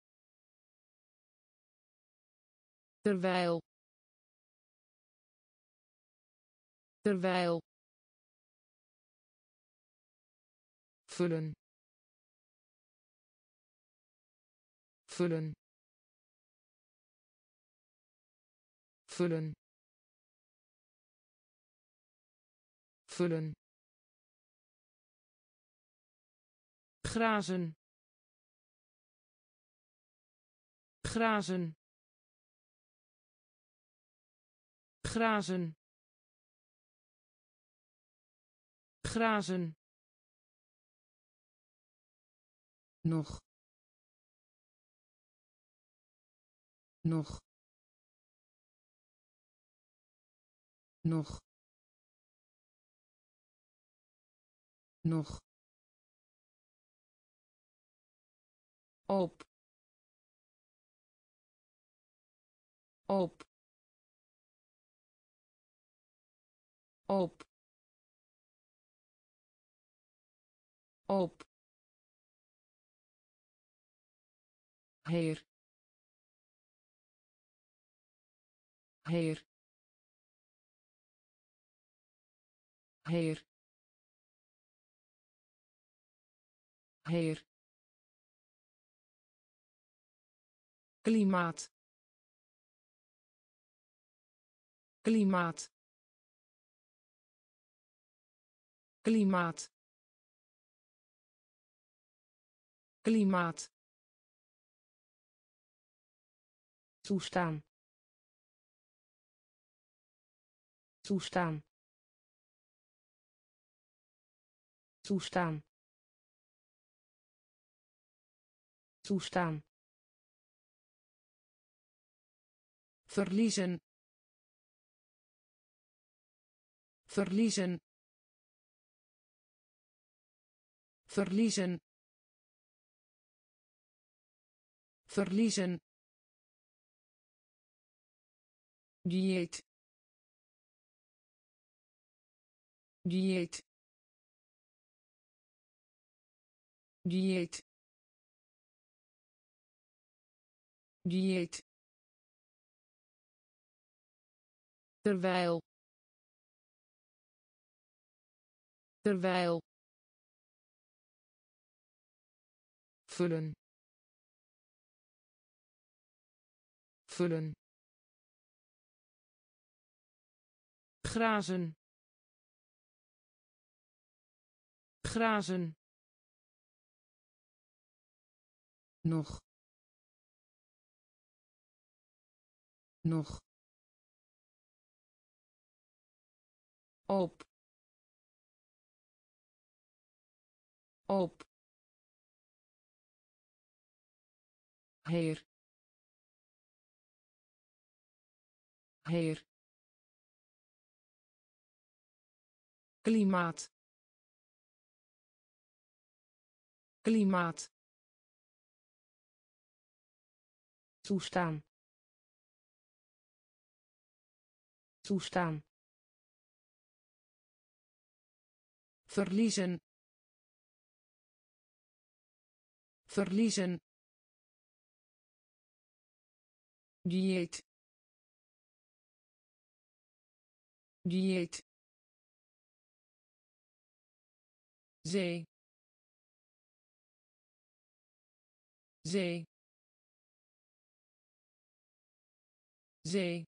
terwijl terwijl vullen vullen vullen vullen grazen grazen grazen grazen nog nog nog nog op op op op heer heer heer heer klimaat klimaat klimaat klimaat toestaan toestaan toestaan toestaan verliezen verliezen verliezen verliezen dieet dieet dieet dieet terwijl terwijl vullen vullen grazen grazen nog nog op op heer heer klimaat klimaat toestaan toestaan verliezen verliezen dieet dieet zee zee zee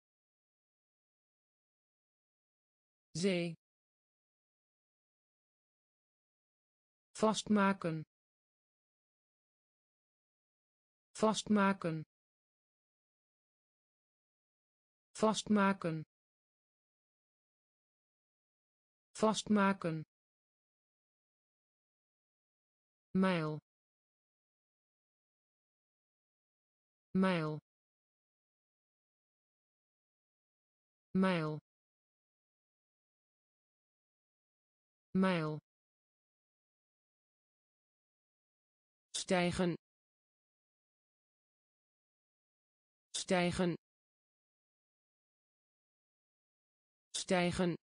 zee vastmaken vastmaken vastmaken vastmaken mijl mijl mijl mijl stijgen stijgen stijgen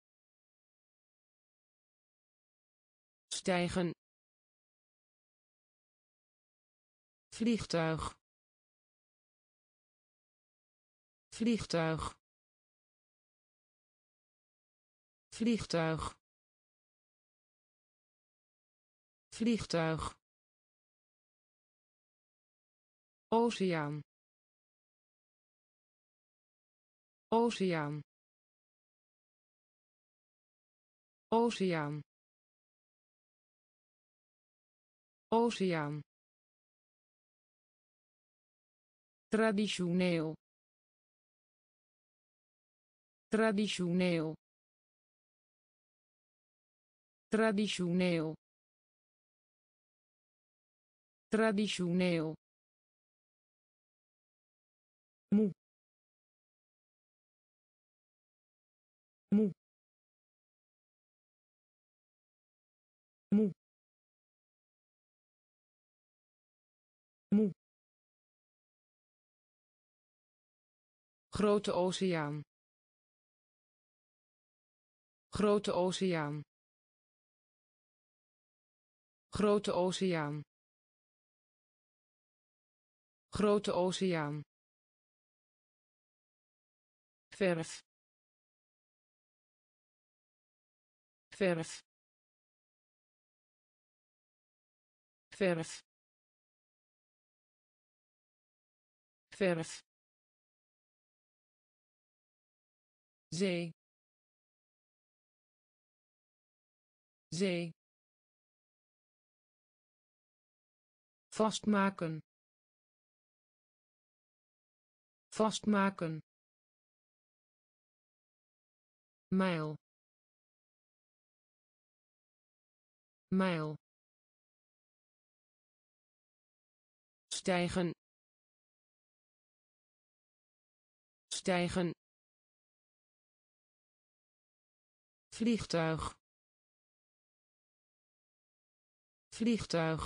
stijgen vliegtuig vliegtuig vliegtuig vliegtuig oceaan oceaan oceaan oceaan traditioneel traditioneel traditioneel traditioneel moe moe moe moe grote oceaan grote oceaan grote oceaan grote oceaan verf verf verf verf zee zee vastmaken vastmaken mijl mijl stijgen stijgen vliegtuig vliegtuig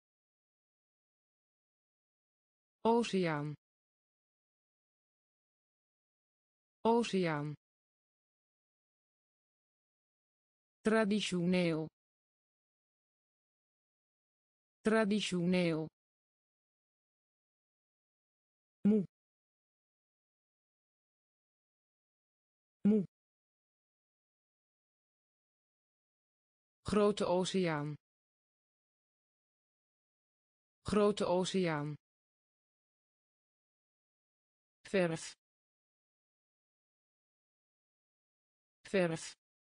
oceaan oceaan traditioneel traditioneel moe moe grote oceaan grote oceaan verf verf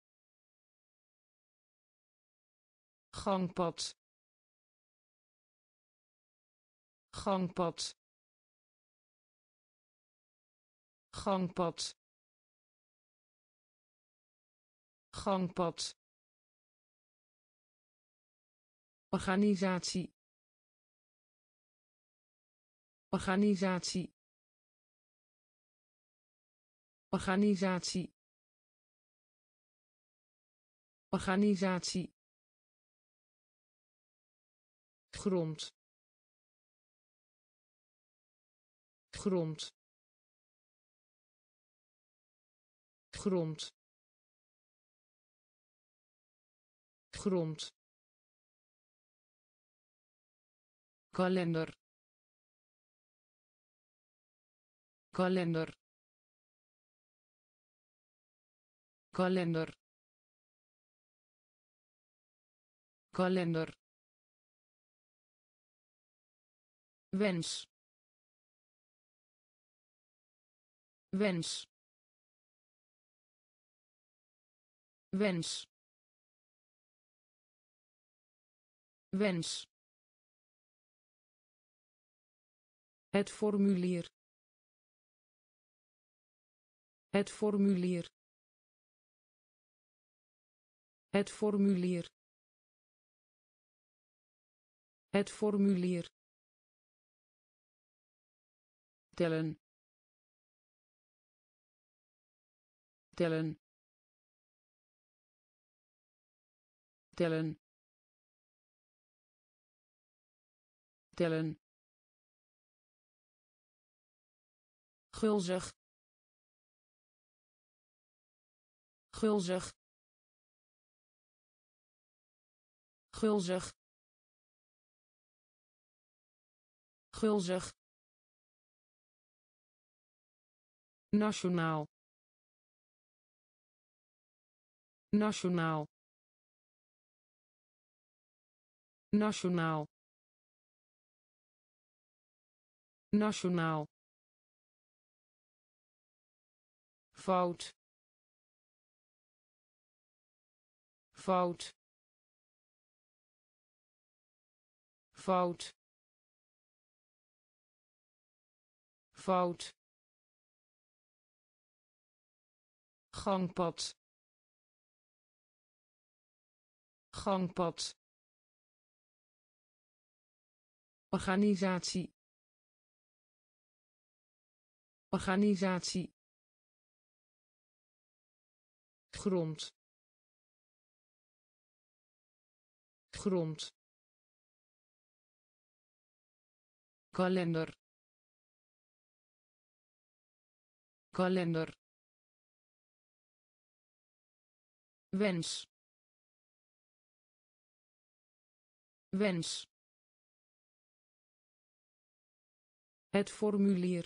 gangpad gangpad gangpad gangpad organisatie organisatie organisatie organisatie grond grond grond grond kalender kalender kalender kalender wens wens wens wens het formulier het formulier het formulier het formulier tellen tellen tellen tellen gulzig gulzig gulzig gulzig, nationaal, nationaal, nationaal, nationaal, fout, fout, fout, fout, gangpad, gangpad, organisatie, organisatie, grond, grond, kalender, kalender, wens, wens, het formulier,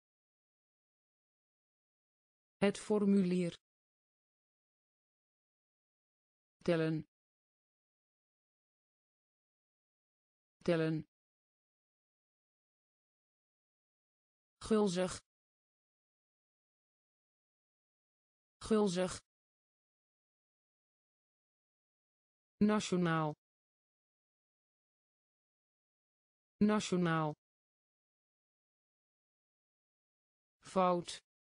het formulier, tellen, tellen, gulzig, gulzig, nationaal, nationaal, fout,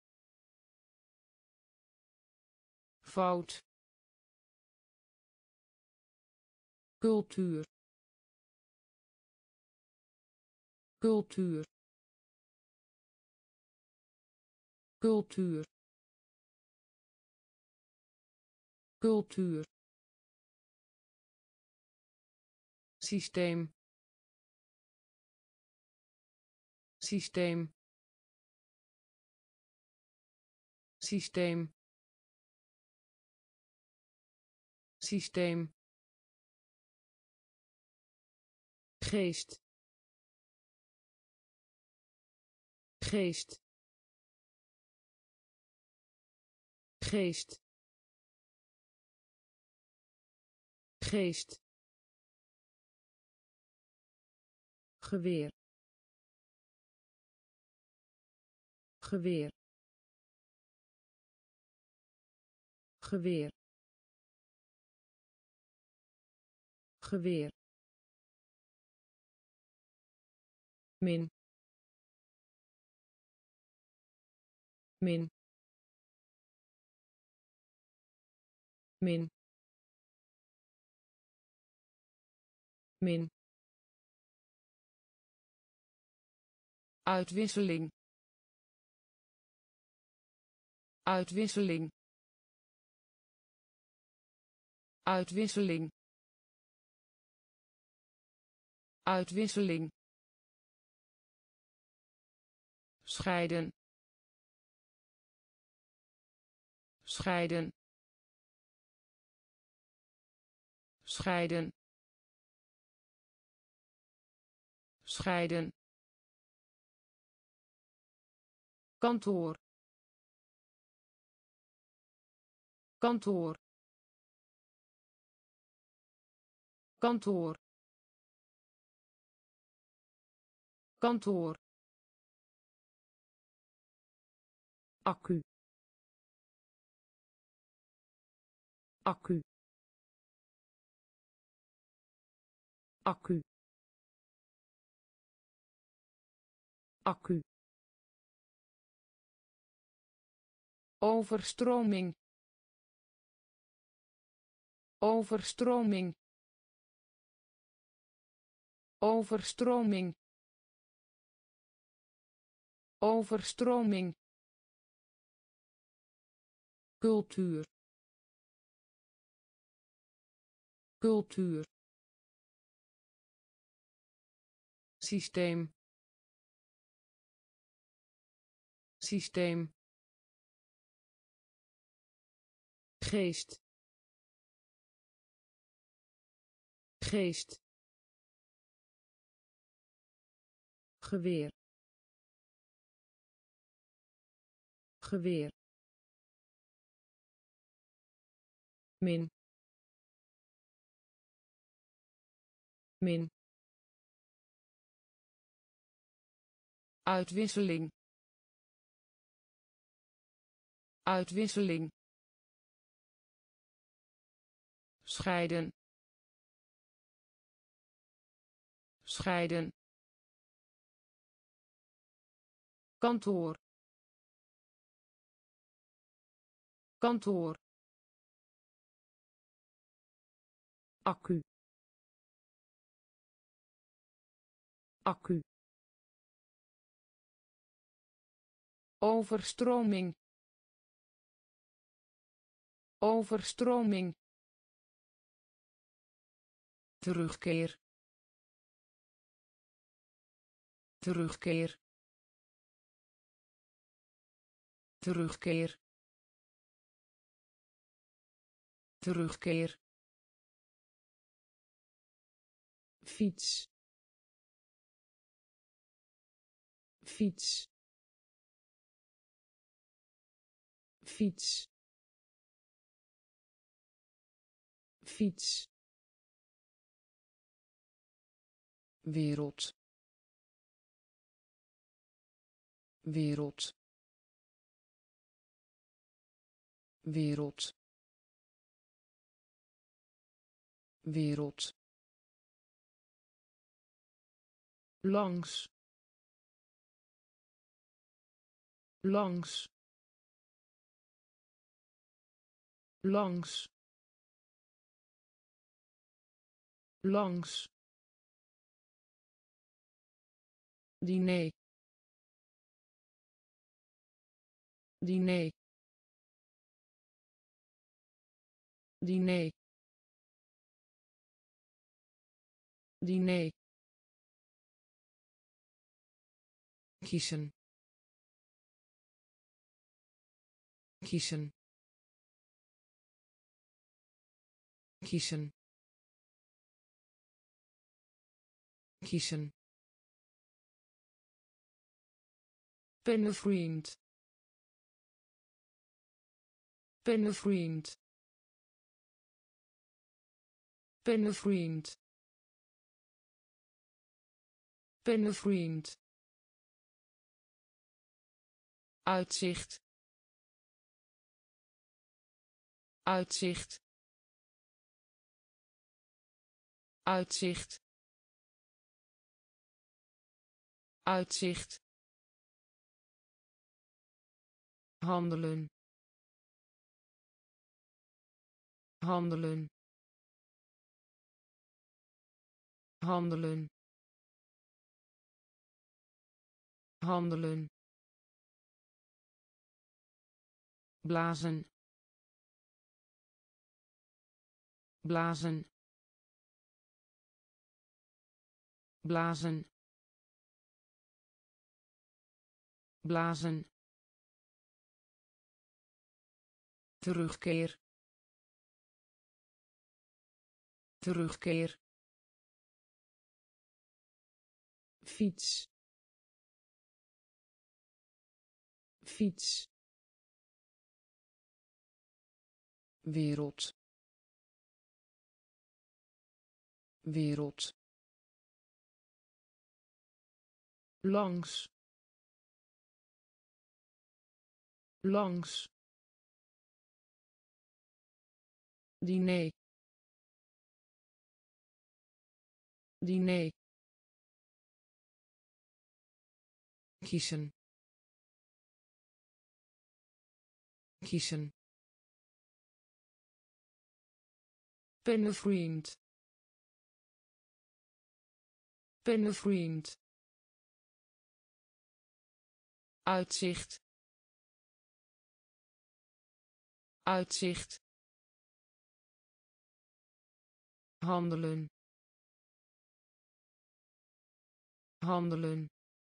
fout, cultuur, cultuur, cultuur, cultuur, systeem, systeem, systeem, systeem, geest, geest, geest, geest, geweer, geweer, geweer, geweer, min, min, min, min, uitwisseling, uitwisseling, uitwisseling, uitwisseling, scheiden, scheiden, scheiden, scheiden, kantoor, kantoor, kantoor, kantoor, accu, accu, accu, accu, overstroming, overstroming, overstroming, overstroming, cultuur, cultuur, systeem, systeem, geest, geest, geweer geweer min min uitwisseling uitwisseling scheiden scheiden kantoor kantoor accu accu overstroming overstroming terugkeer terugkeer terugkeer terugkeer fiets fiets fiets fiets wereld wereld wereld wereld langs langs langs langs diner diner diner diner kiezen kiezen kiezen kiezen pennenvriend pennenvriend pennenvriend pennenvriend uitzicht uitzicht uitzicht uitzicht handelen handelen handelen handelen blazen blazen blazen blazen terugkeer terugkeer fiets fiets wereld wereld langs langs diner diner kiezen kiezen pennenvriend pennenvriend uitzicht uitzicht handelen handelen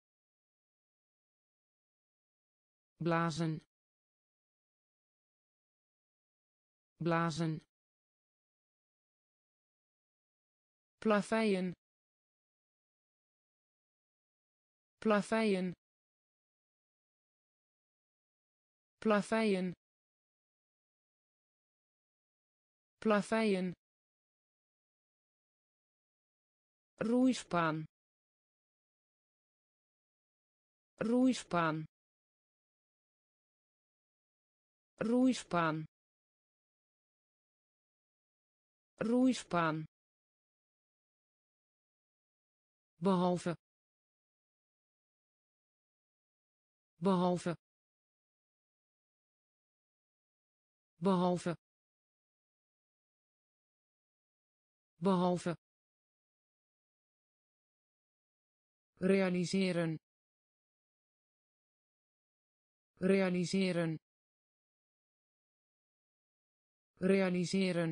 blazen blazen plaveien plaveien, plaveien, plaveien, roeispaan, roeispaan, roeispaan, roeispaan, behalve, behalve, behalve, behalve, realiseren, realiseren, realiseren,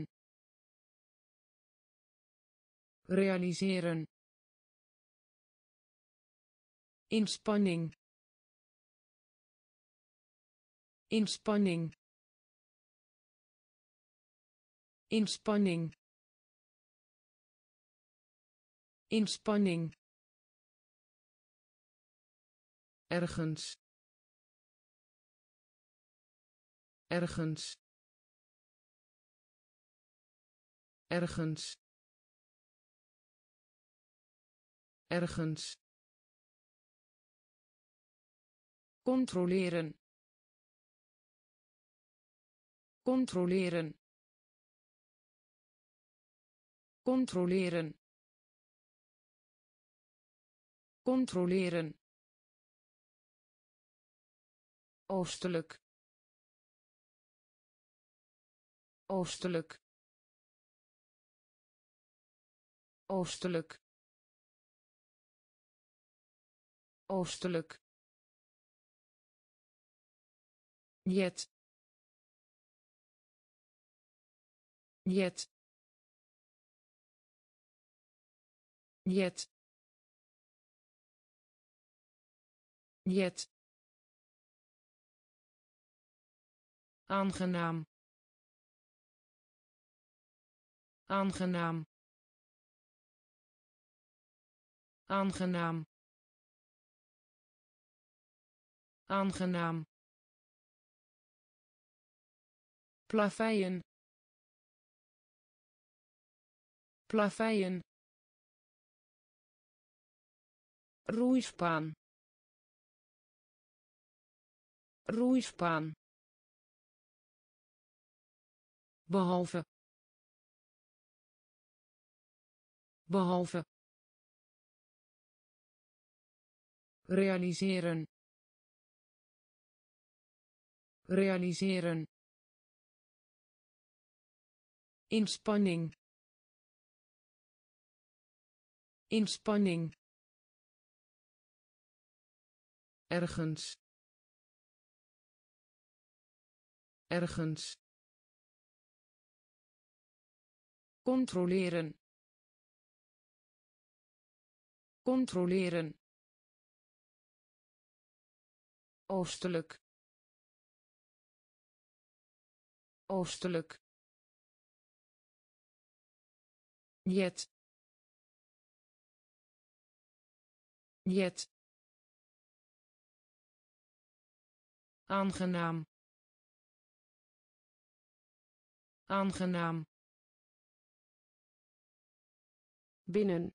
realiseren, inspanning, inspanning, inspanning, inspanning, ergens, ergens, ergens, ergens, controleren, controleren, controleren, controleren, oostelijk, oostelijk, oostelijk, oostelijk, jet, jet, jet, jet, aangenaam, aangenaam, aangenaam, aangenaam, plaveien, plaveien, roeispaan, roeispaan, behalve, behalve, realiseren, realiseren, inspanning, inspanning, ergens, ergens, controleren, controleren, oostelijk, oostelijk, jet, jet, aangenaam, aangenaam, binnen,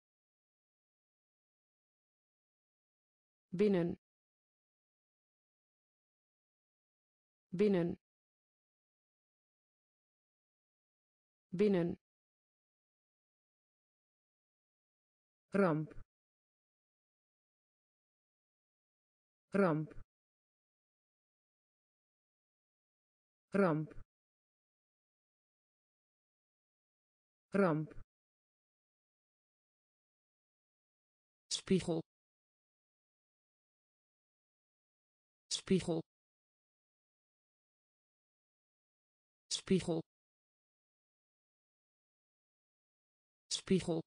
binnen, binnen, binnen, ramp, ramp, ramp, ramp, spiegel, spiegel, spiegel, spiegel,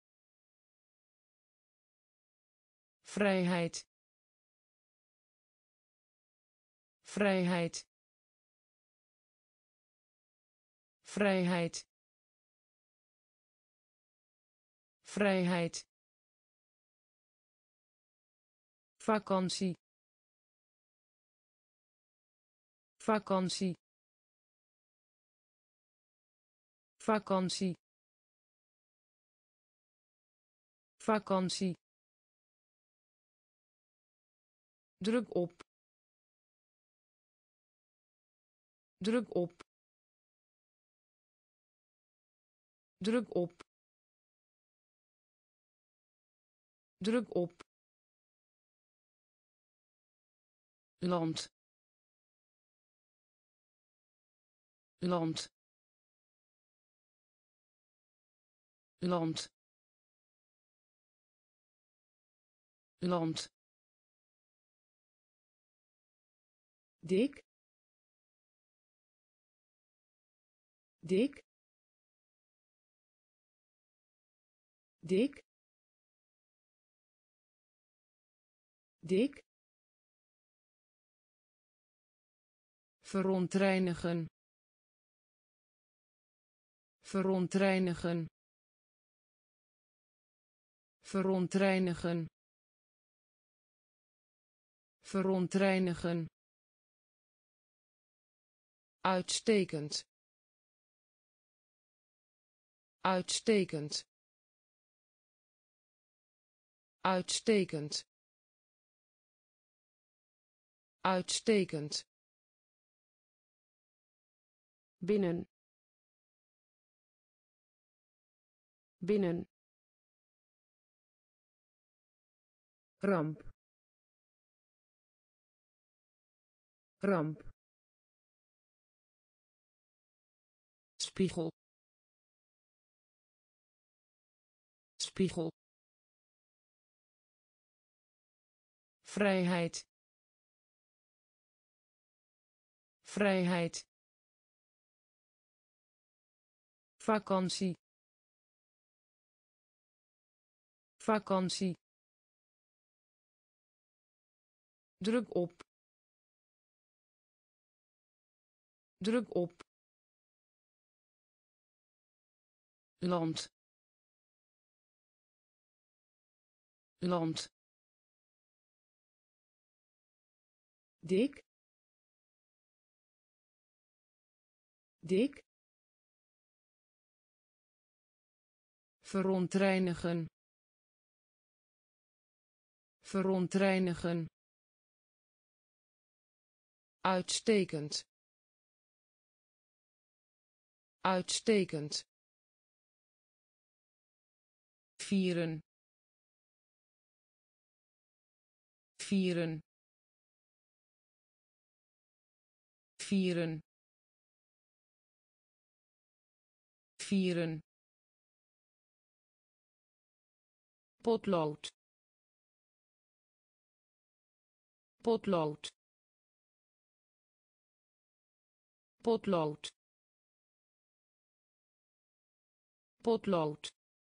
vrijheid, vrijheid, vrijheid, vrijheid, vakantie vakantie vakantie vakantie druk op druk op druk op druk op land land land land dik dik dik dik verontreinigen verontreinigen verontreinigen verontreinigen uitstekend uitstekend uitstekend uitstekend binnen binnen ramp ramp spiegel spiegel vrijheid vrijheid vakantie vakantie druk op druk op land land dik dik verontreinigen verontreinigen uitstekend uitstekend vieren vieren vieren vieren potlood potlood potlood potlood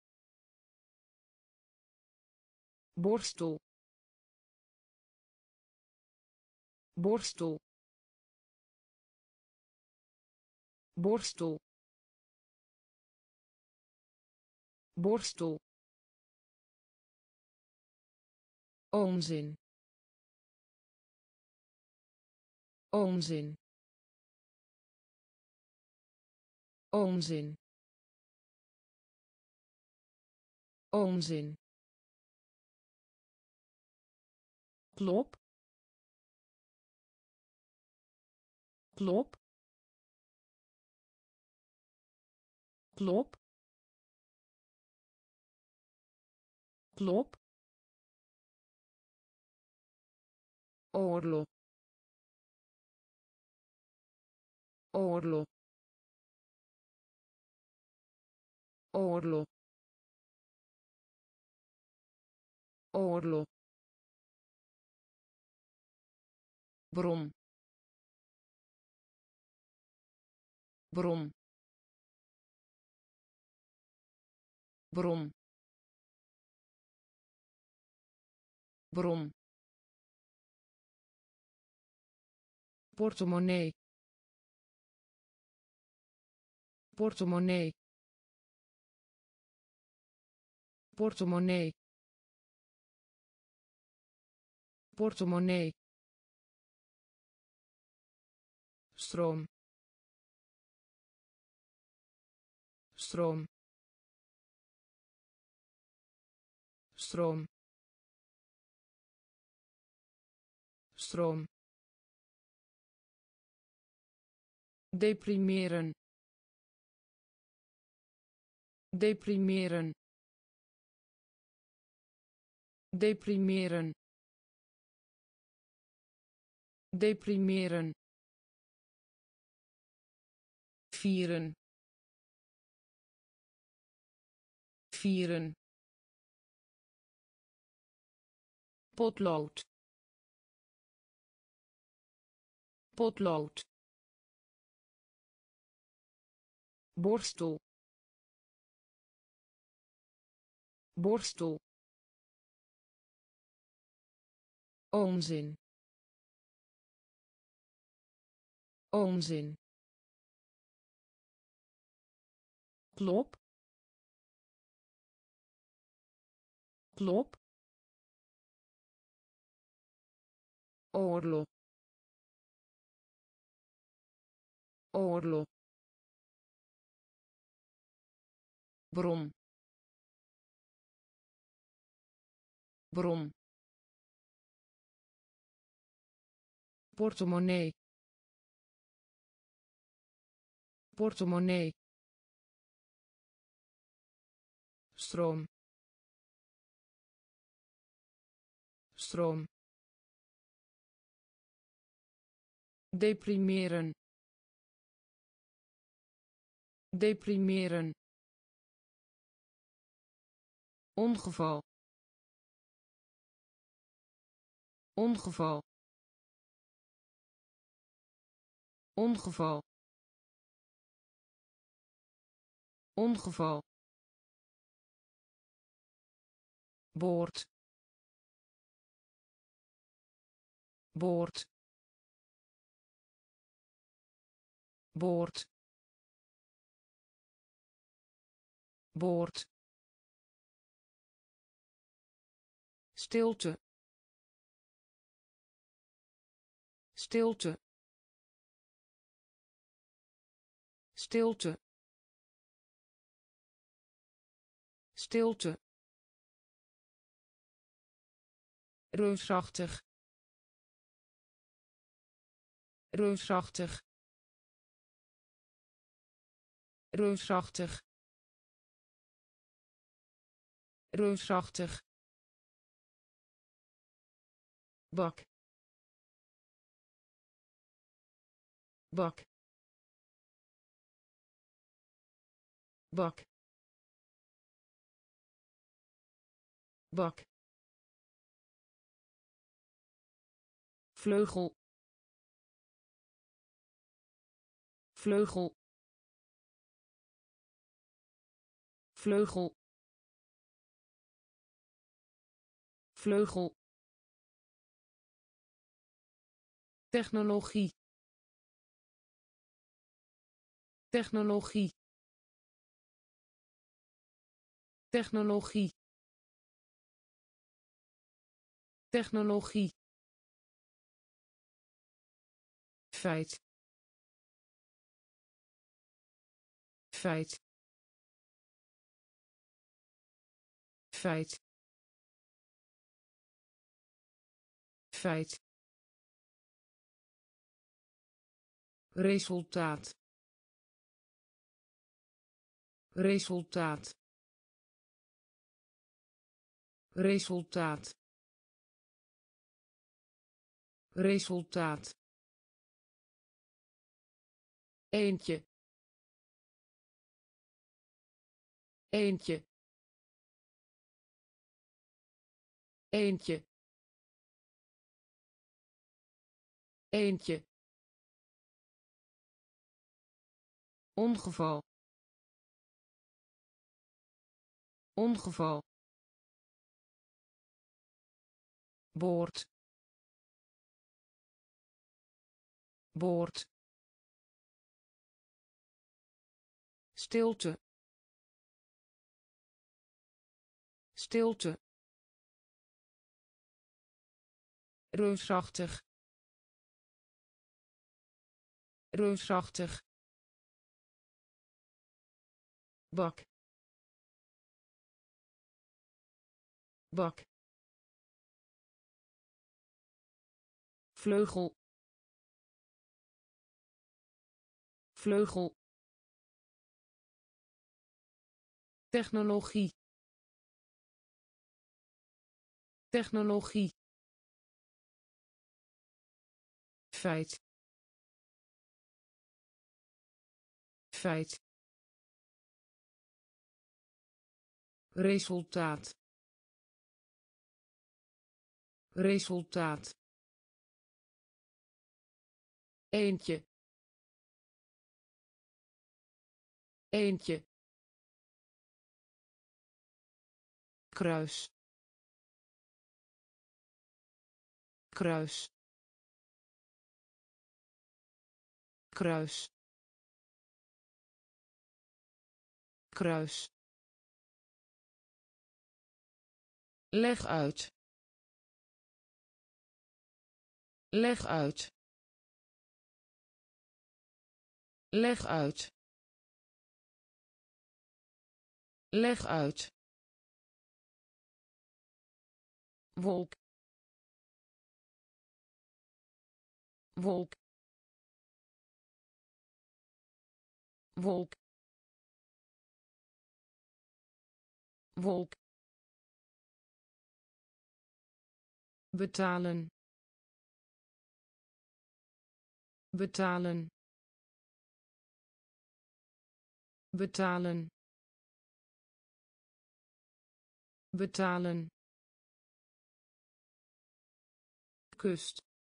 borstel borstel borstel borstel onzin onzin onzin onzin klop klop klop klop oorlog oorlog oorlog oorlog bron bron bron bron portemonnee portemonnee portemonnee portemonnee, stroom, stroom, stroom, stroom, deprimeren, deprimeren, deprimeren, deprimeren, vieren, vieren, potlood, potlood, borstel, borstel, onzin, onzin, klop, klop, oorlog, oorlog, bron, bron, portemonnee, portemonnee, stroom, stroom, deprimeren, deprimeren, ongeval, ongeval, ongeval, ongeval, boord, boord, boord, boord, stilte, stilte, stilte, stilte, reusachtig, reusachtig, reusachtig, reusachtig, bak, bak, bak, bak, vleugel, vleugel, vleugel, vleugel, technologie, technologie, technologie, technologie, feit, feit, feit, feit, resultaat, resultaat, resultaat, resultaat, eentje, eentje, eentje, eentje, ongeval, ongeval, boord, boord, stilte, stilte, reusachtig reusachtig bak bak vleugel vleugel technologie technologie feit feit resultaat resultaat eentje eentje kruis kruis kruis kruis leg uit leg uit leg uit leg uit wolk wolk wolk wolk betalen betalen betalen betalen kust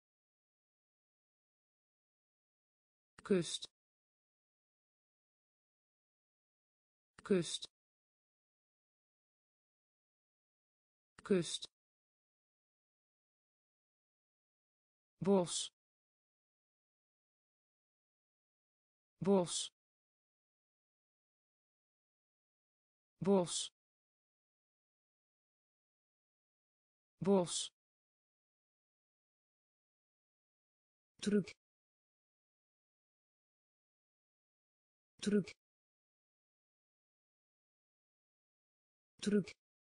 kust kust kust bos bos bos bos truc truc truc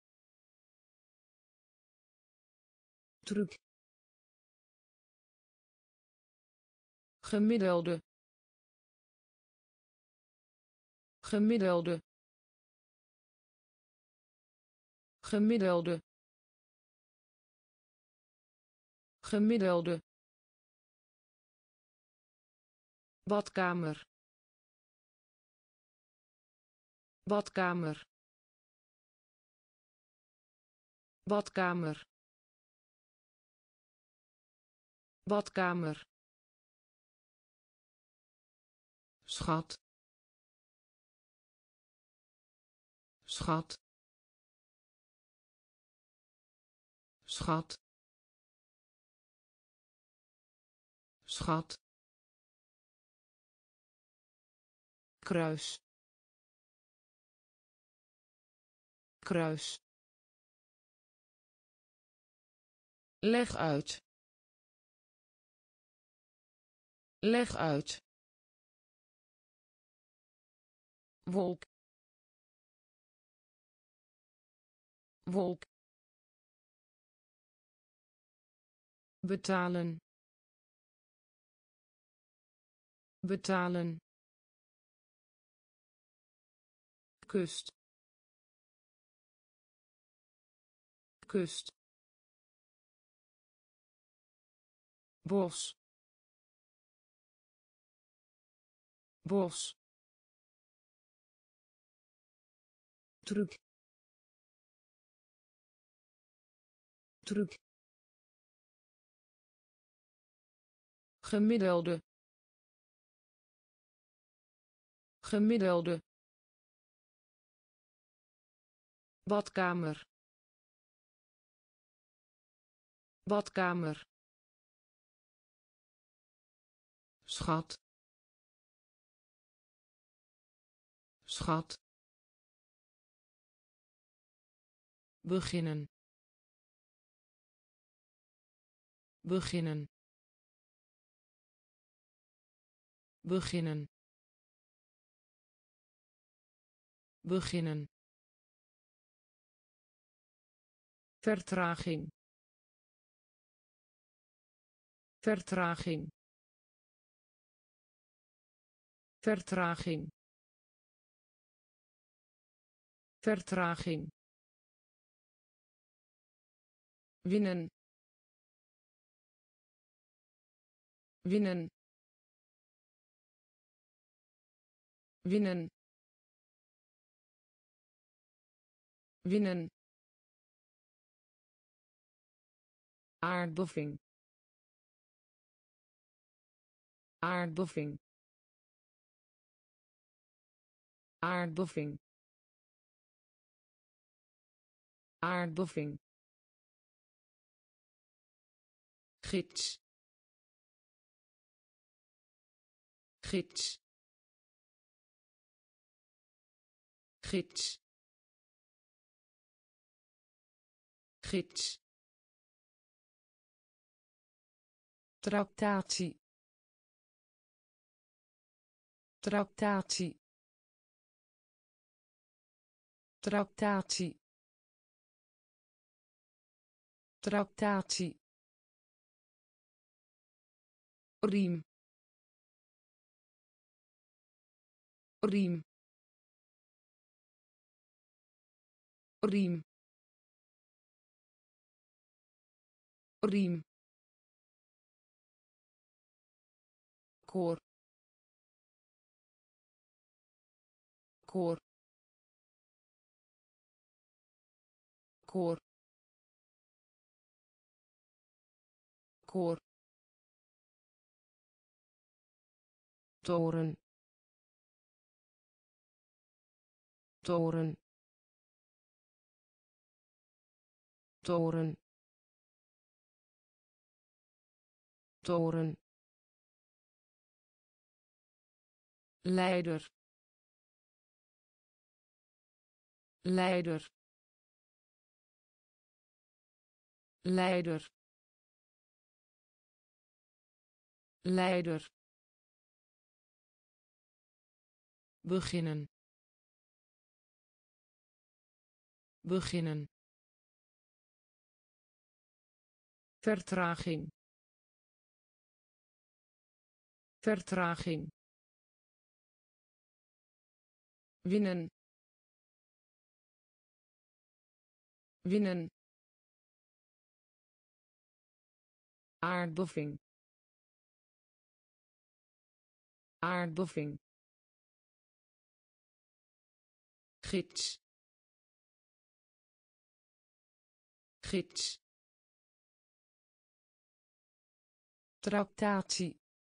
truc gemiddelde gemiddelde gemiddelde gemiddelde badkamer badkamer badkamer badkamer schat schat schat schat kruis kruis leg uit leg uit wolk wolk betalen betalen kust kust bos bos truc truc gemiddelde gemiddelde badkamer badkamer schat schat beginnen beginnen beginnen beginnen vertraging vertraging vertraging vertraging winnen winnen winnen winnen aardbeving aardbeving aardbeving aardbeving gids gids gids gids tractatie tractatie tractatie tractatie riem riem riem riem koor koor koor koor toren toren toren toren leider leider leider leider beginnen beginnen vertraging vertraging winnen winnen aardbeving aardbeving gids gids tractatie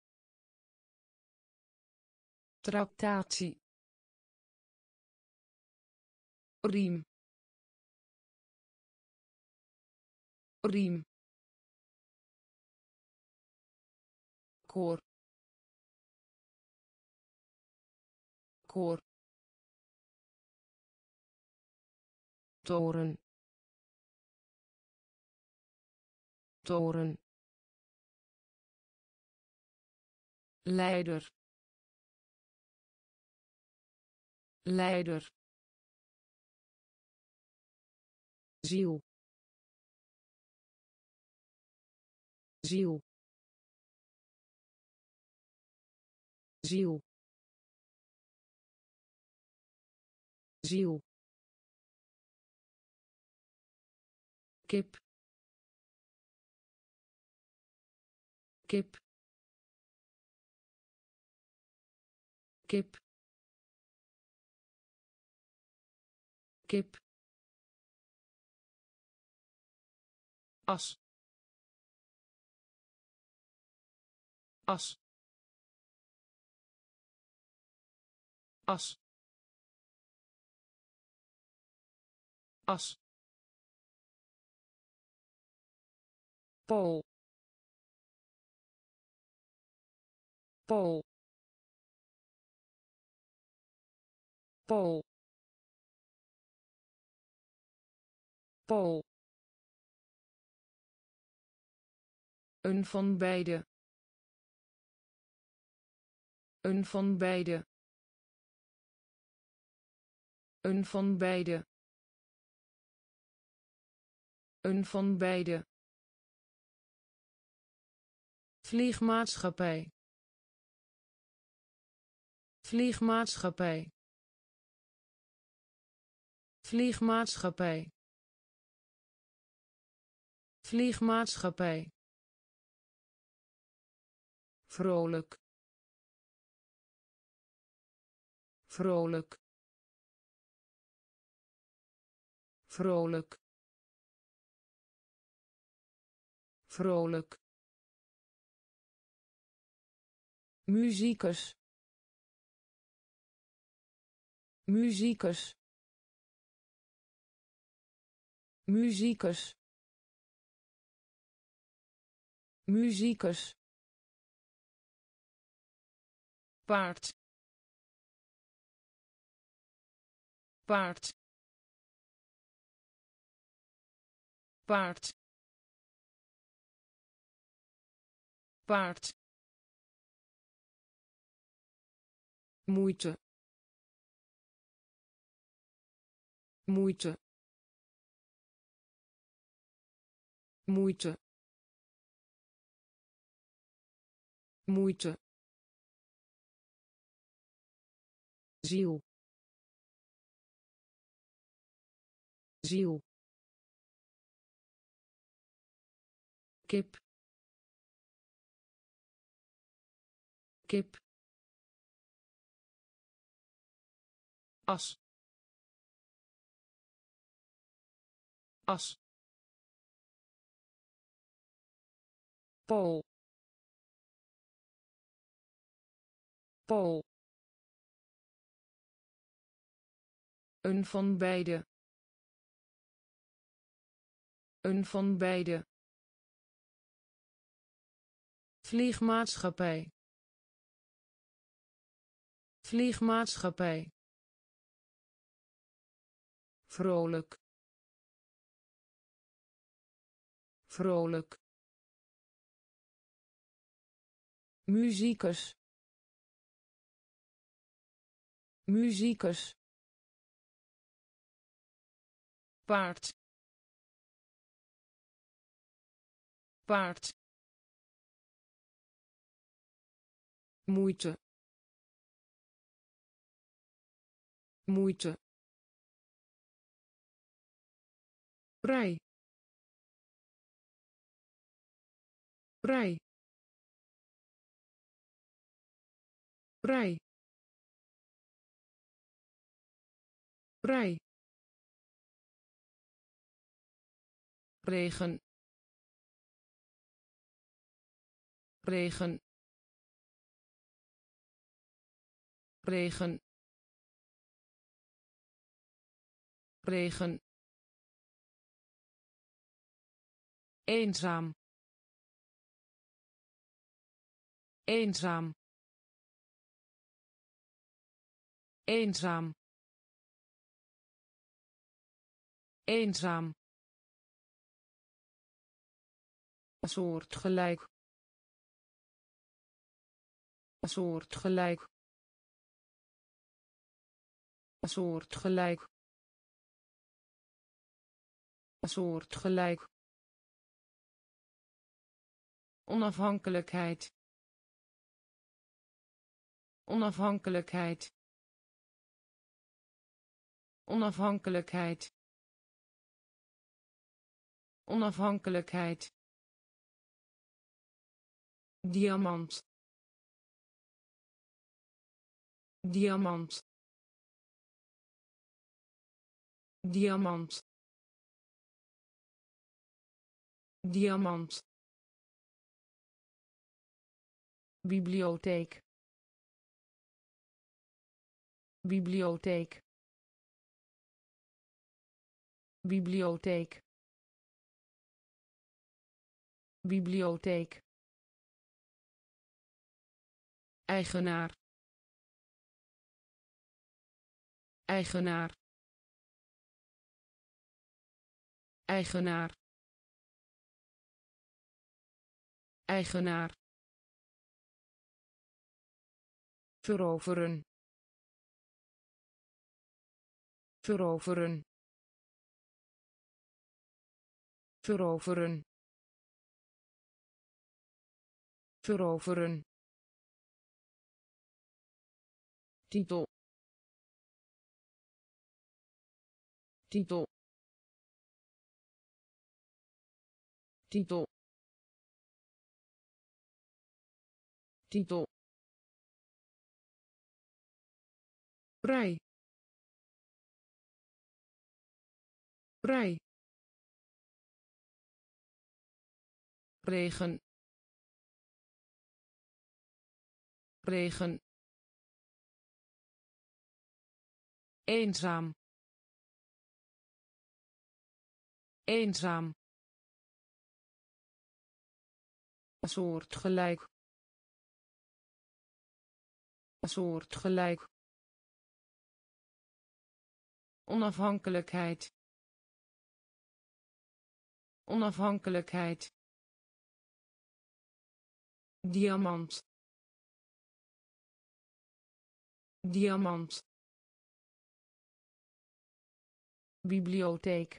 tractatie riem riem koor koor toren toren leider leider ziel ziel ziel ziel kip kip kip kip as as as as Pool Pool Pool Pool Een van beide. Een van beide. Een van beide. Een van beide. Vliegmaatschappij. Vliegmaatschappij. Vliegmaatschappij. Vliegmaatschappij. Vrolijk. Vrolijk. Vrolijk. Vrolijk. Muzikus. Muzikus. Muzikus. Muzikus. Paard. Paard. Paard. Paard. Moeite. Moeite. Moeite. Moeite. Ziel. Ziel. Kip. Kip. As. As. Pool. Pool. Een van beide. Een van beide. Vliegmaatschappij. Vliegmaatschappij. Vrolijk. Vrolijk. Muzikus. Muzikus. Paard. Paard. Moeite. Moeite. Rij. Rij. Rij. Rij. Regen. Regen. Regen. Regen. Eenzaam. Eenzaam. Eenzaam. Eenzaam. Soortgelijk. Soortgelijk. Soortgelijk. Soortgelijk. Onafhankelijkheid. Onafhankelijkheid. Onafhankelijkheid. Onafhankelijkheid. Diamant. Diamant. Diamant. Diamant. Bibliotheek. Bibliotheek. Bibliotheek. Bibliotheek. Eigenaar. Eigenaar. Eigenaar. eigenaar, veroveren, veroveren, veroveren, veroveren, titel, titel, titel, titel, vrij, vrij, regen, regen, eenzaam, eenzaam, soortgelijk, soortgelijk, onafhankelijkheid, onafhankelijkheid, diamant, diamant, bibliotheek,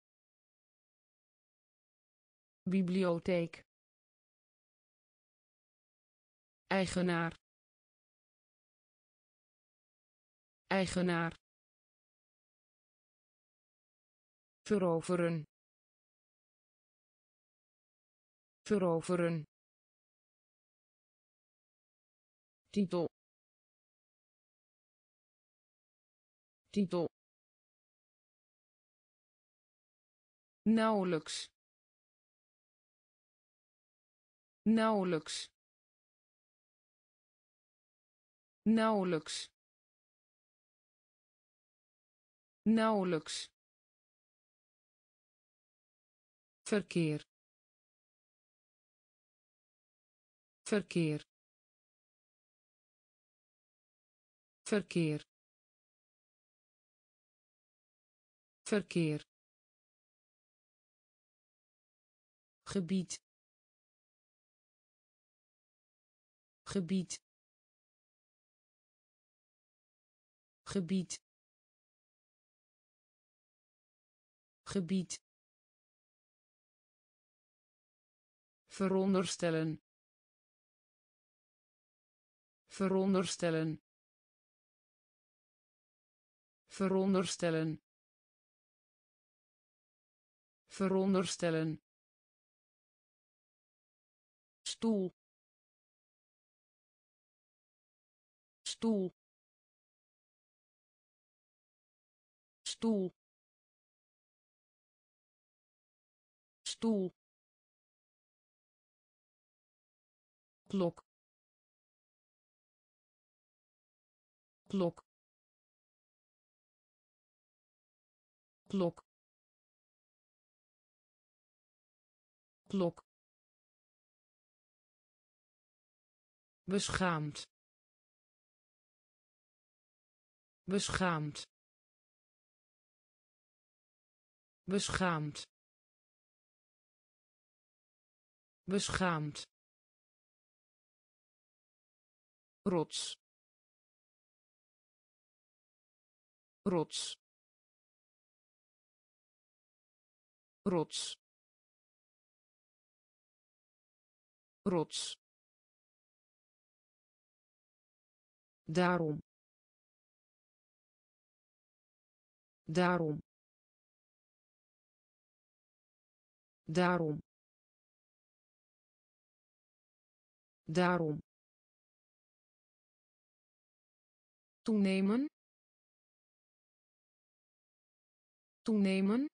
bibliotheek, eigenaar, eigenaar, veroveren, veroveren, titel, titel, nauwelijks, nauwelijks, nauwelijks, nauwelijks, verkeer, verkeer, verkeer, verkeer, gebied, gebied, gebied, gebied, veronderstellen, veronderstellen, veronderstellen, veronderstellen, stoel, stoel, stoel, stoel, klok, klok, klok, klok, beschaamd, beschaamd, beschaamd, beschaamd, rots, rots, rots, rots, daarom, daarom, daarom, daarom, toenemen, toenemen,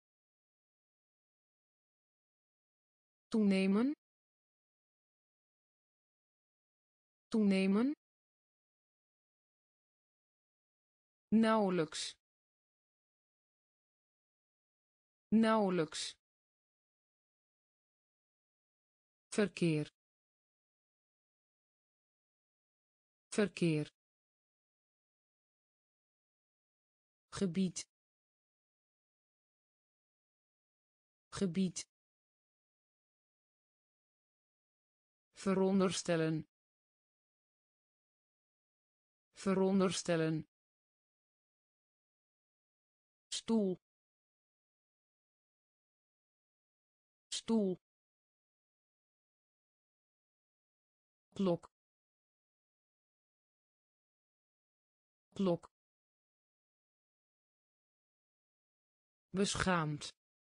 toenemen, toenemen, nauwelijks, nauwelijks, verkeer, verkeer, gebied, gebied, veronderstellen veronderstellen stoel stoel klok klok beschaamd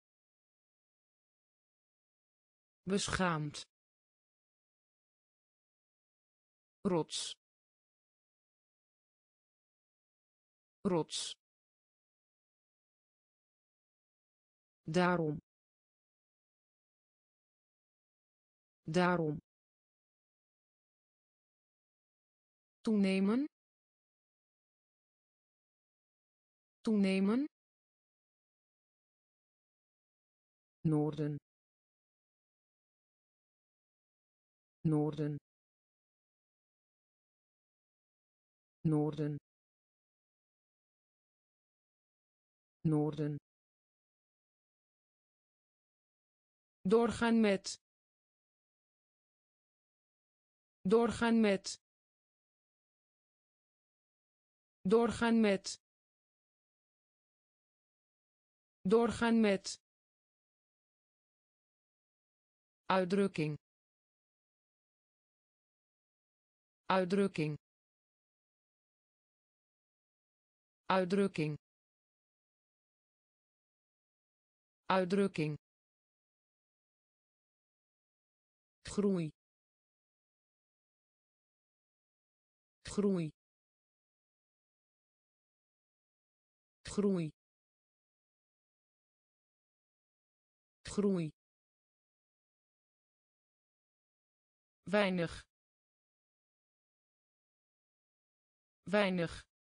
beschaamd rots rots daarom daarom toenemen toenemen noorden noorden noorden noorden doorgaan met doorgaan met doorgaan met doorgaan met uitdrukking uitdrukking uitdrukking uitdrukking groei groei groei groei weinig weinig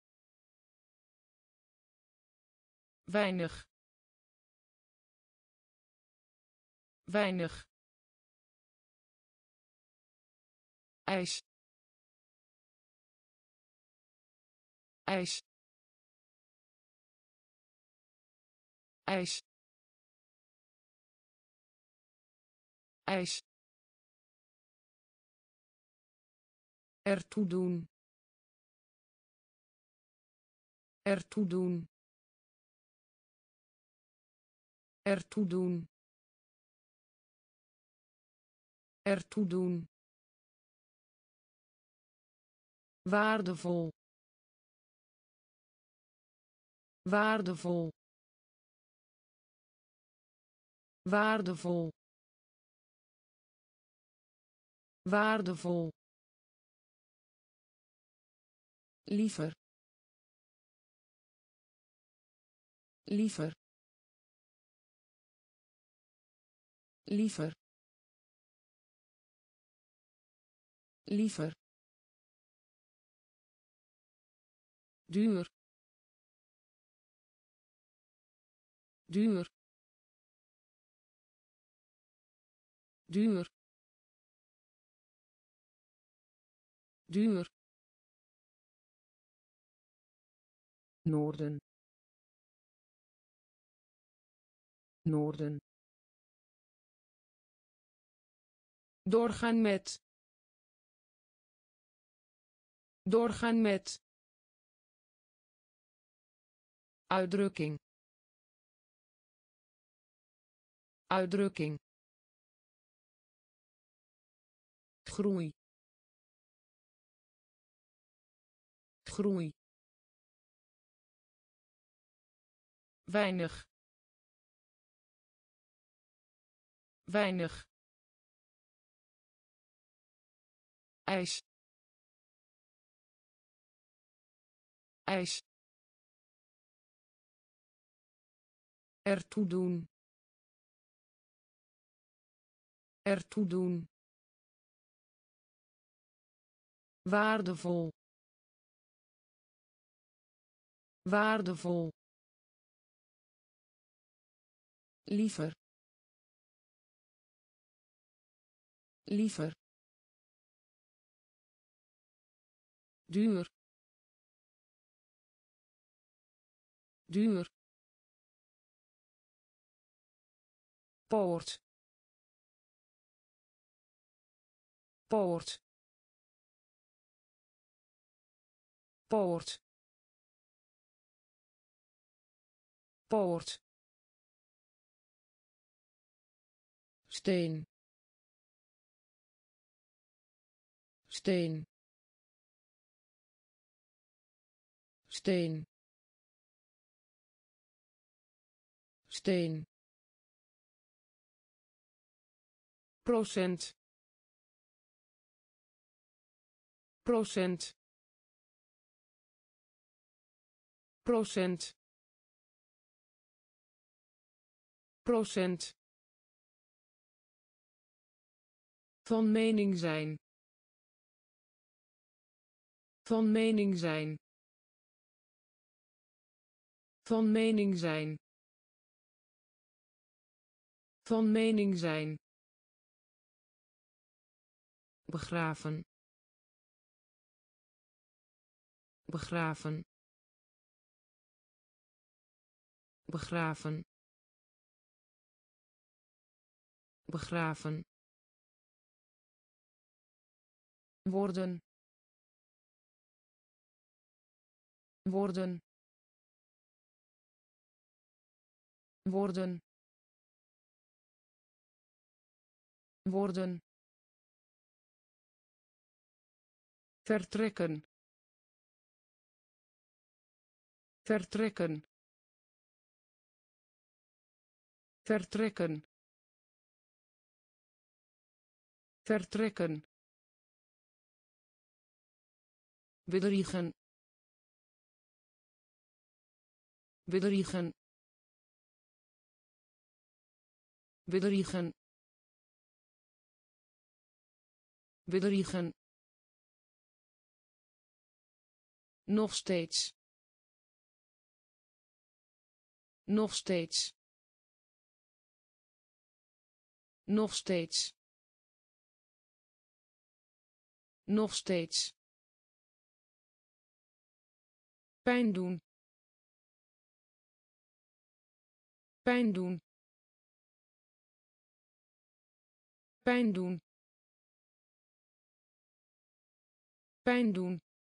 weinig weinig ijs ijs ijs ijs ertoe doen ertoe doen ertoe doen ertoe doen waardevol waardevol waardevol waardevol liever liever liever liever duur duur duur duur noorden noorden doorgaan met doorgaan met uitdrukking uitdrukking groei groei weinig weinig ijs ijs ertoe doen ertoe doen waardevol waardevol liever liever duur duur poort poort poort poort steen steen steen steen procent procent procent procent van mening zijn van mening zijn van mening zijn van mening zijn begraven begraven begraven begraven worden worden worden worden vertrekken vertrekken vertrekken vertrekken bedriegen bedriegen bedriegen bedriegen nog steeds nog steeds nog steeds nog steeds pijn doen pijn doen pijn doen pijn doen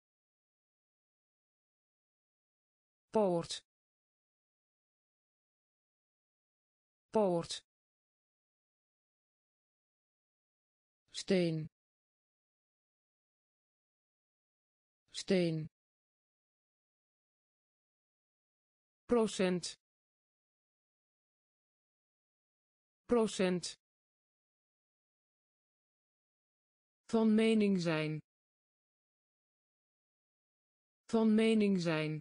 poort poort steen steen procent procent van mening zijn van mening zijn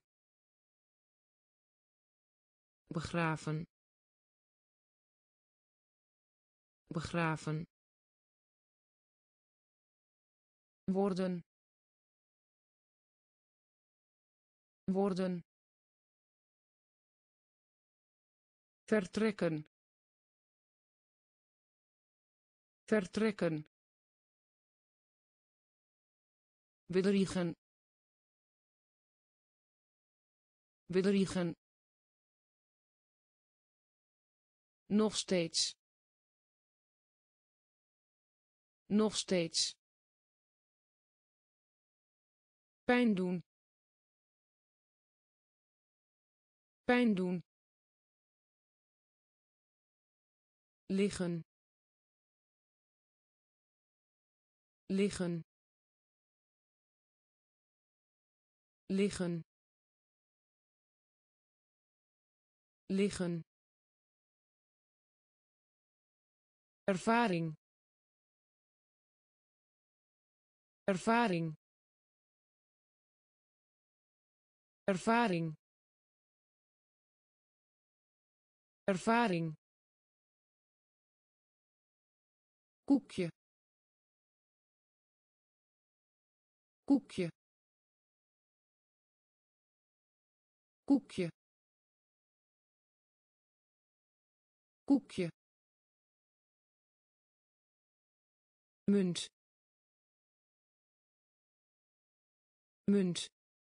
begraven begraven worden worden vertrekken vertrekken bedriegen bedriegen nog steeds nog steeds pijn doen pijn doen liggen liggen liggen liggen ervaring ervaring ervaring ervaring koekje koekje koekje koekje munt munt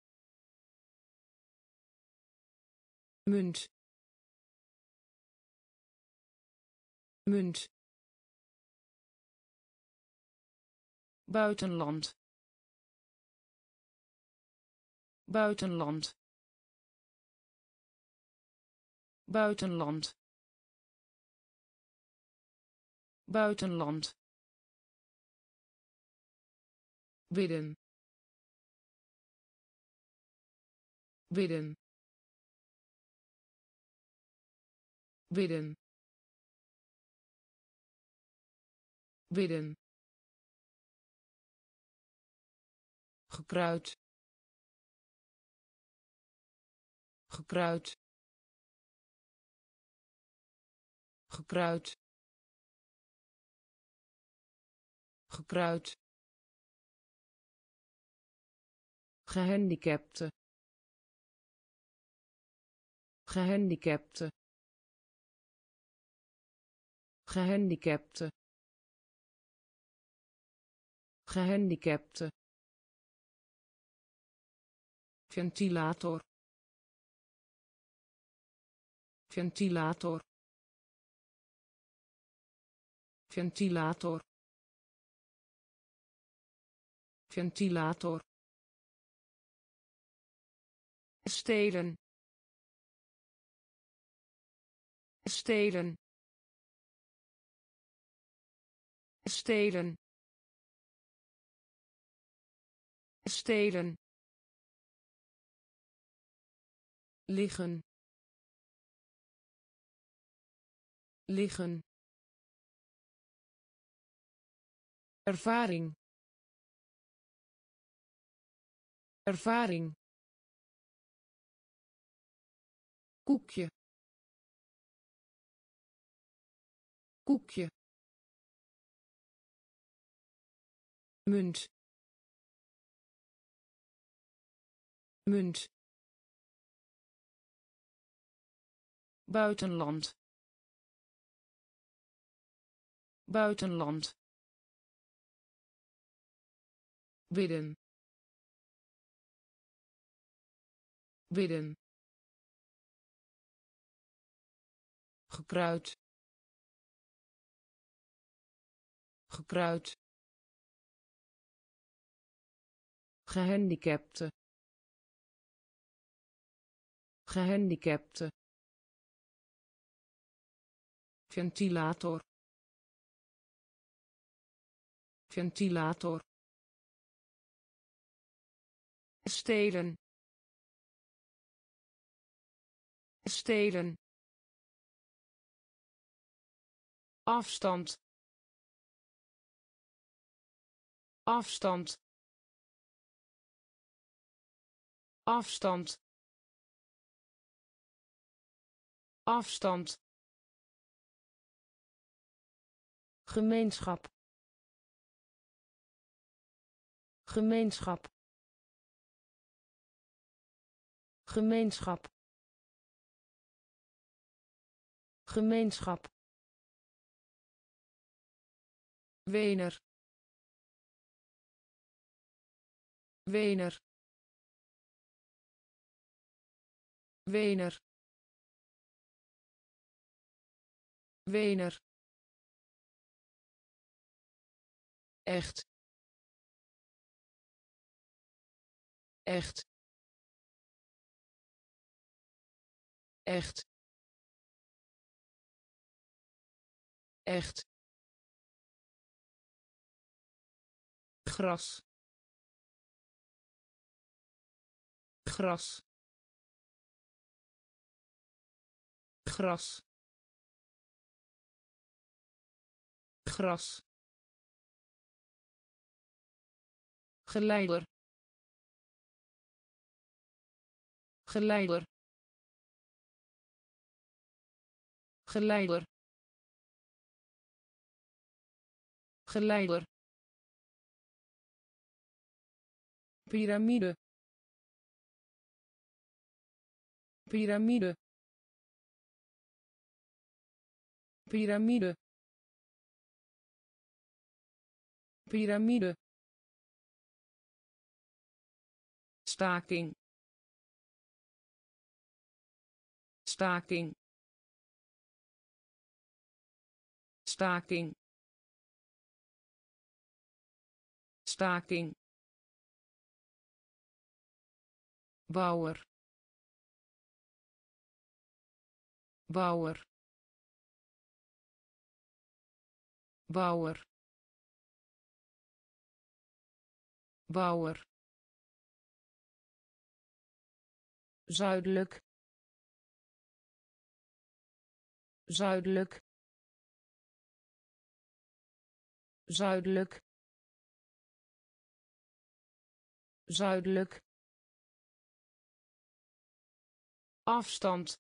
munt munt buitenland buitenland buitenland buitenland bidden bidden bidden bidden gekruid gekruid gekruid gekruid gehandicapte gehandicapte gehandicapte gehandicapte ventilator ventilator ventilator ventilator stelen stelen stelen stelen liggen liggen ervaring ervaring koekje koekje munt munt buitenland buitenland bidden bidden gekruid gekruid gehandicapte gehandicapte ventilator ventilator stelen stelen afstand afstand afstand afstand gemeenschap gemeenschap gemeenschap gemeenschap Wener Wener Wener Wener echt echt echt echt gras gras gras gras geleider geleider geleider geleider piramide piramide piramide piramide staking staking staking staking, bouwer, bouwer, bouwer, bouwer, zuidelijk, zuidelijk, zuidelijk, zuidelijk, afstand,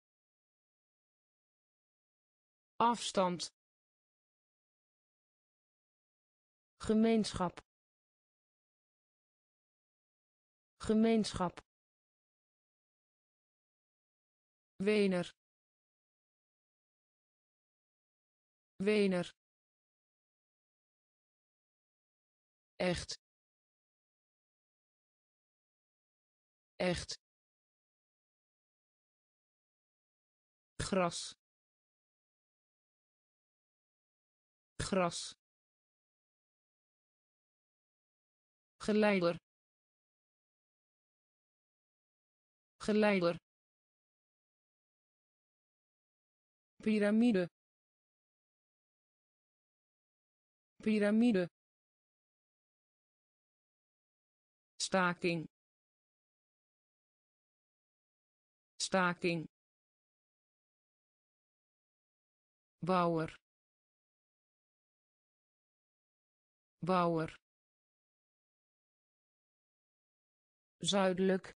afstand, gemeenschap, gemeenschap, Wener, Wener, echt, echt, gras, gras, geleider, geleider, piramide, piramide, staking, staking, bouwer, bouwer, zuidelijk,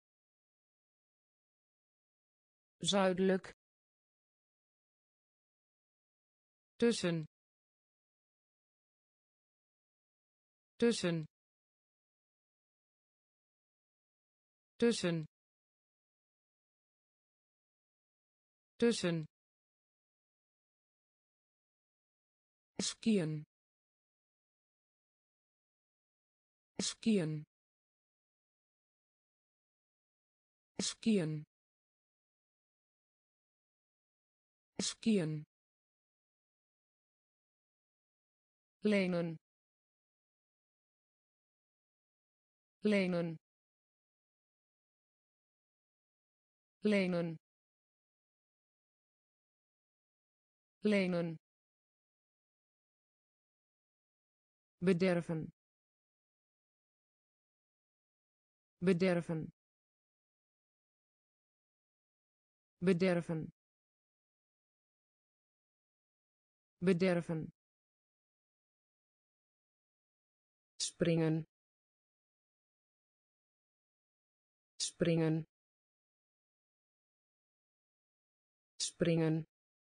zuidelijk, tussen, tussen, tussen, tussen, skiën, skiën, skiën, skiën, lenen, lenen, lenen, lenen, bederven, bederven, bederven, bederven, springen, springen, springen,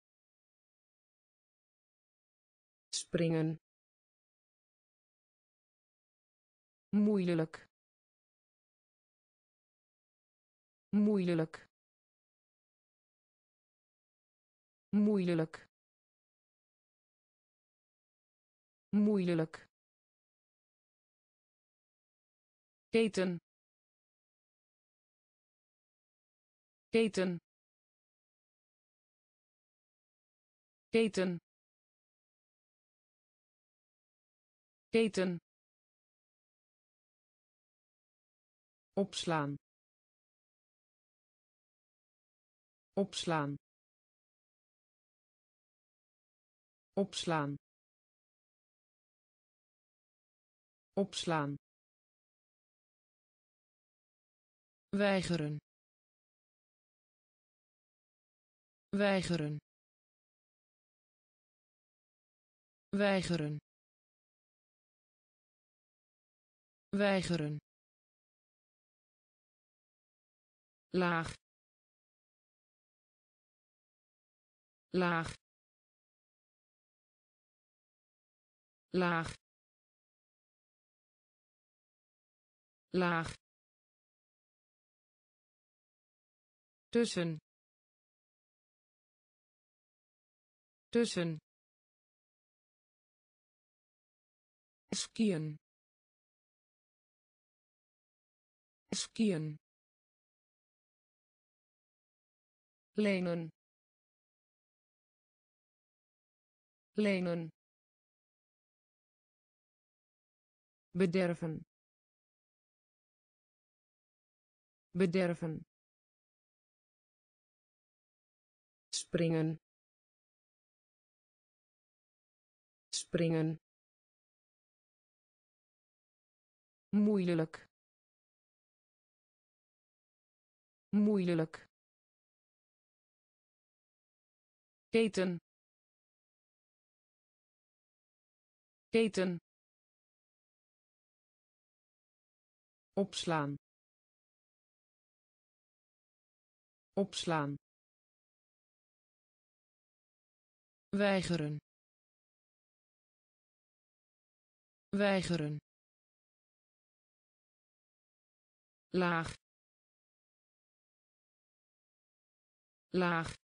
springen, moeilijk, moeilijk, moeilijk, moeilijk, keten, keten, keten, keten, opslaan, opslaan, opslaan, opslaan, weigeren, weigeren, weigeren, weigeren, laag, laag, laag, laag, tussen, tussen, skiën, skiën, lenen, lenen, bederven, bederven, springen, springen, moeilijk, moeilijk, keten, keten, opslaan, opslaan, weigeren, weigeren, laag, laag,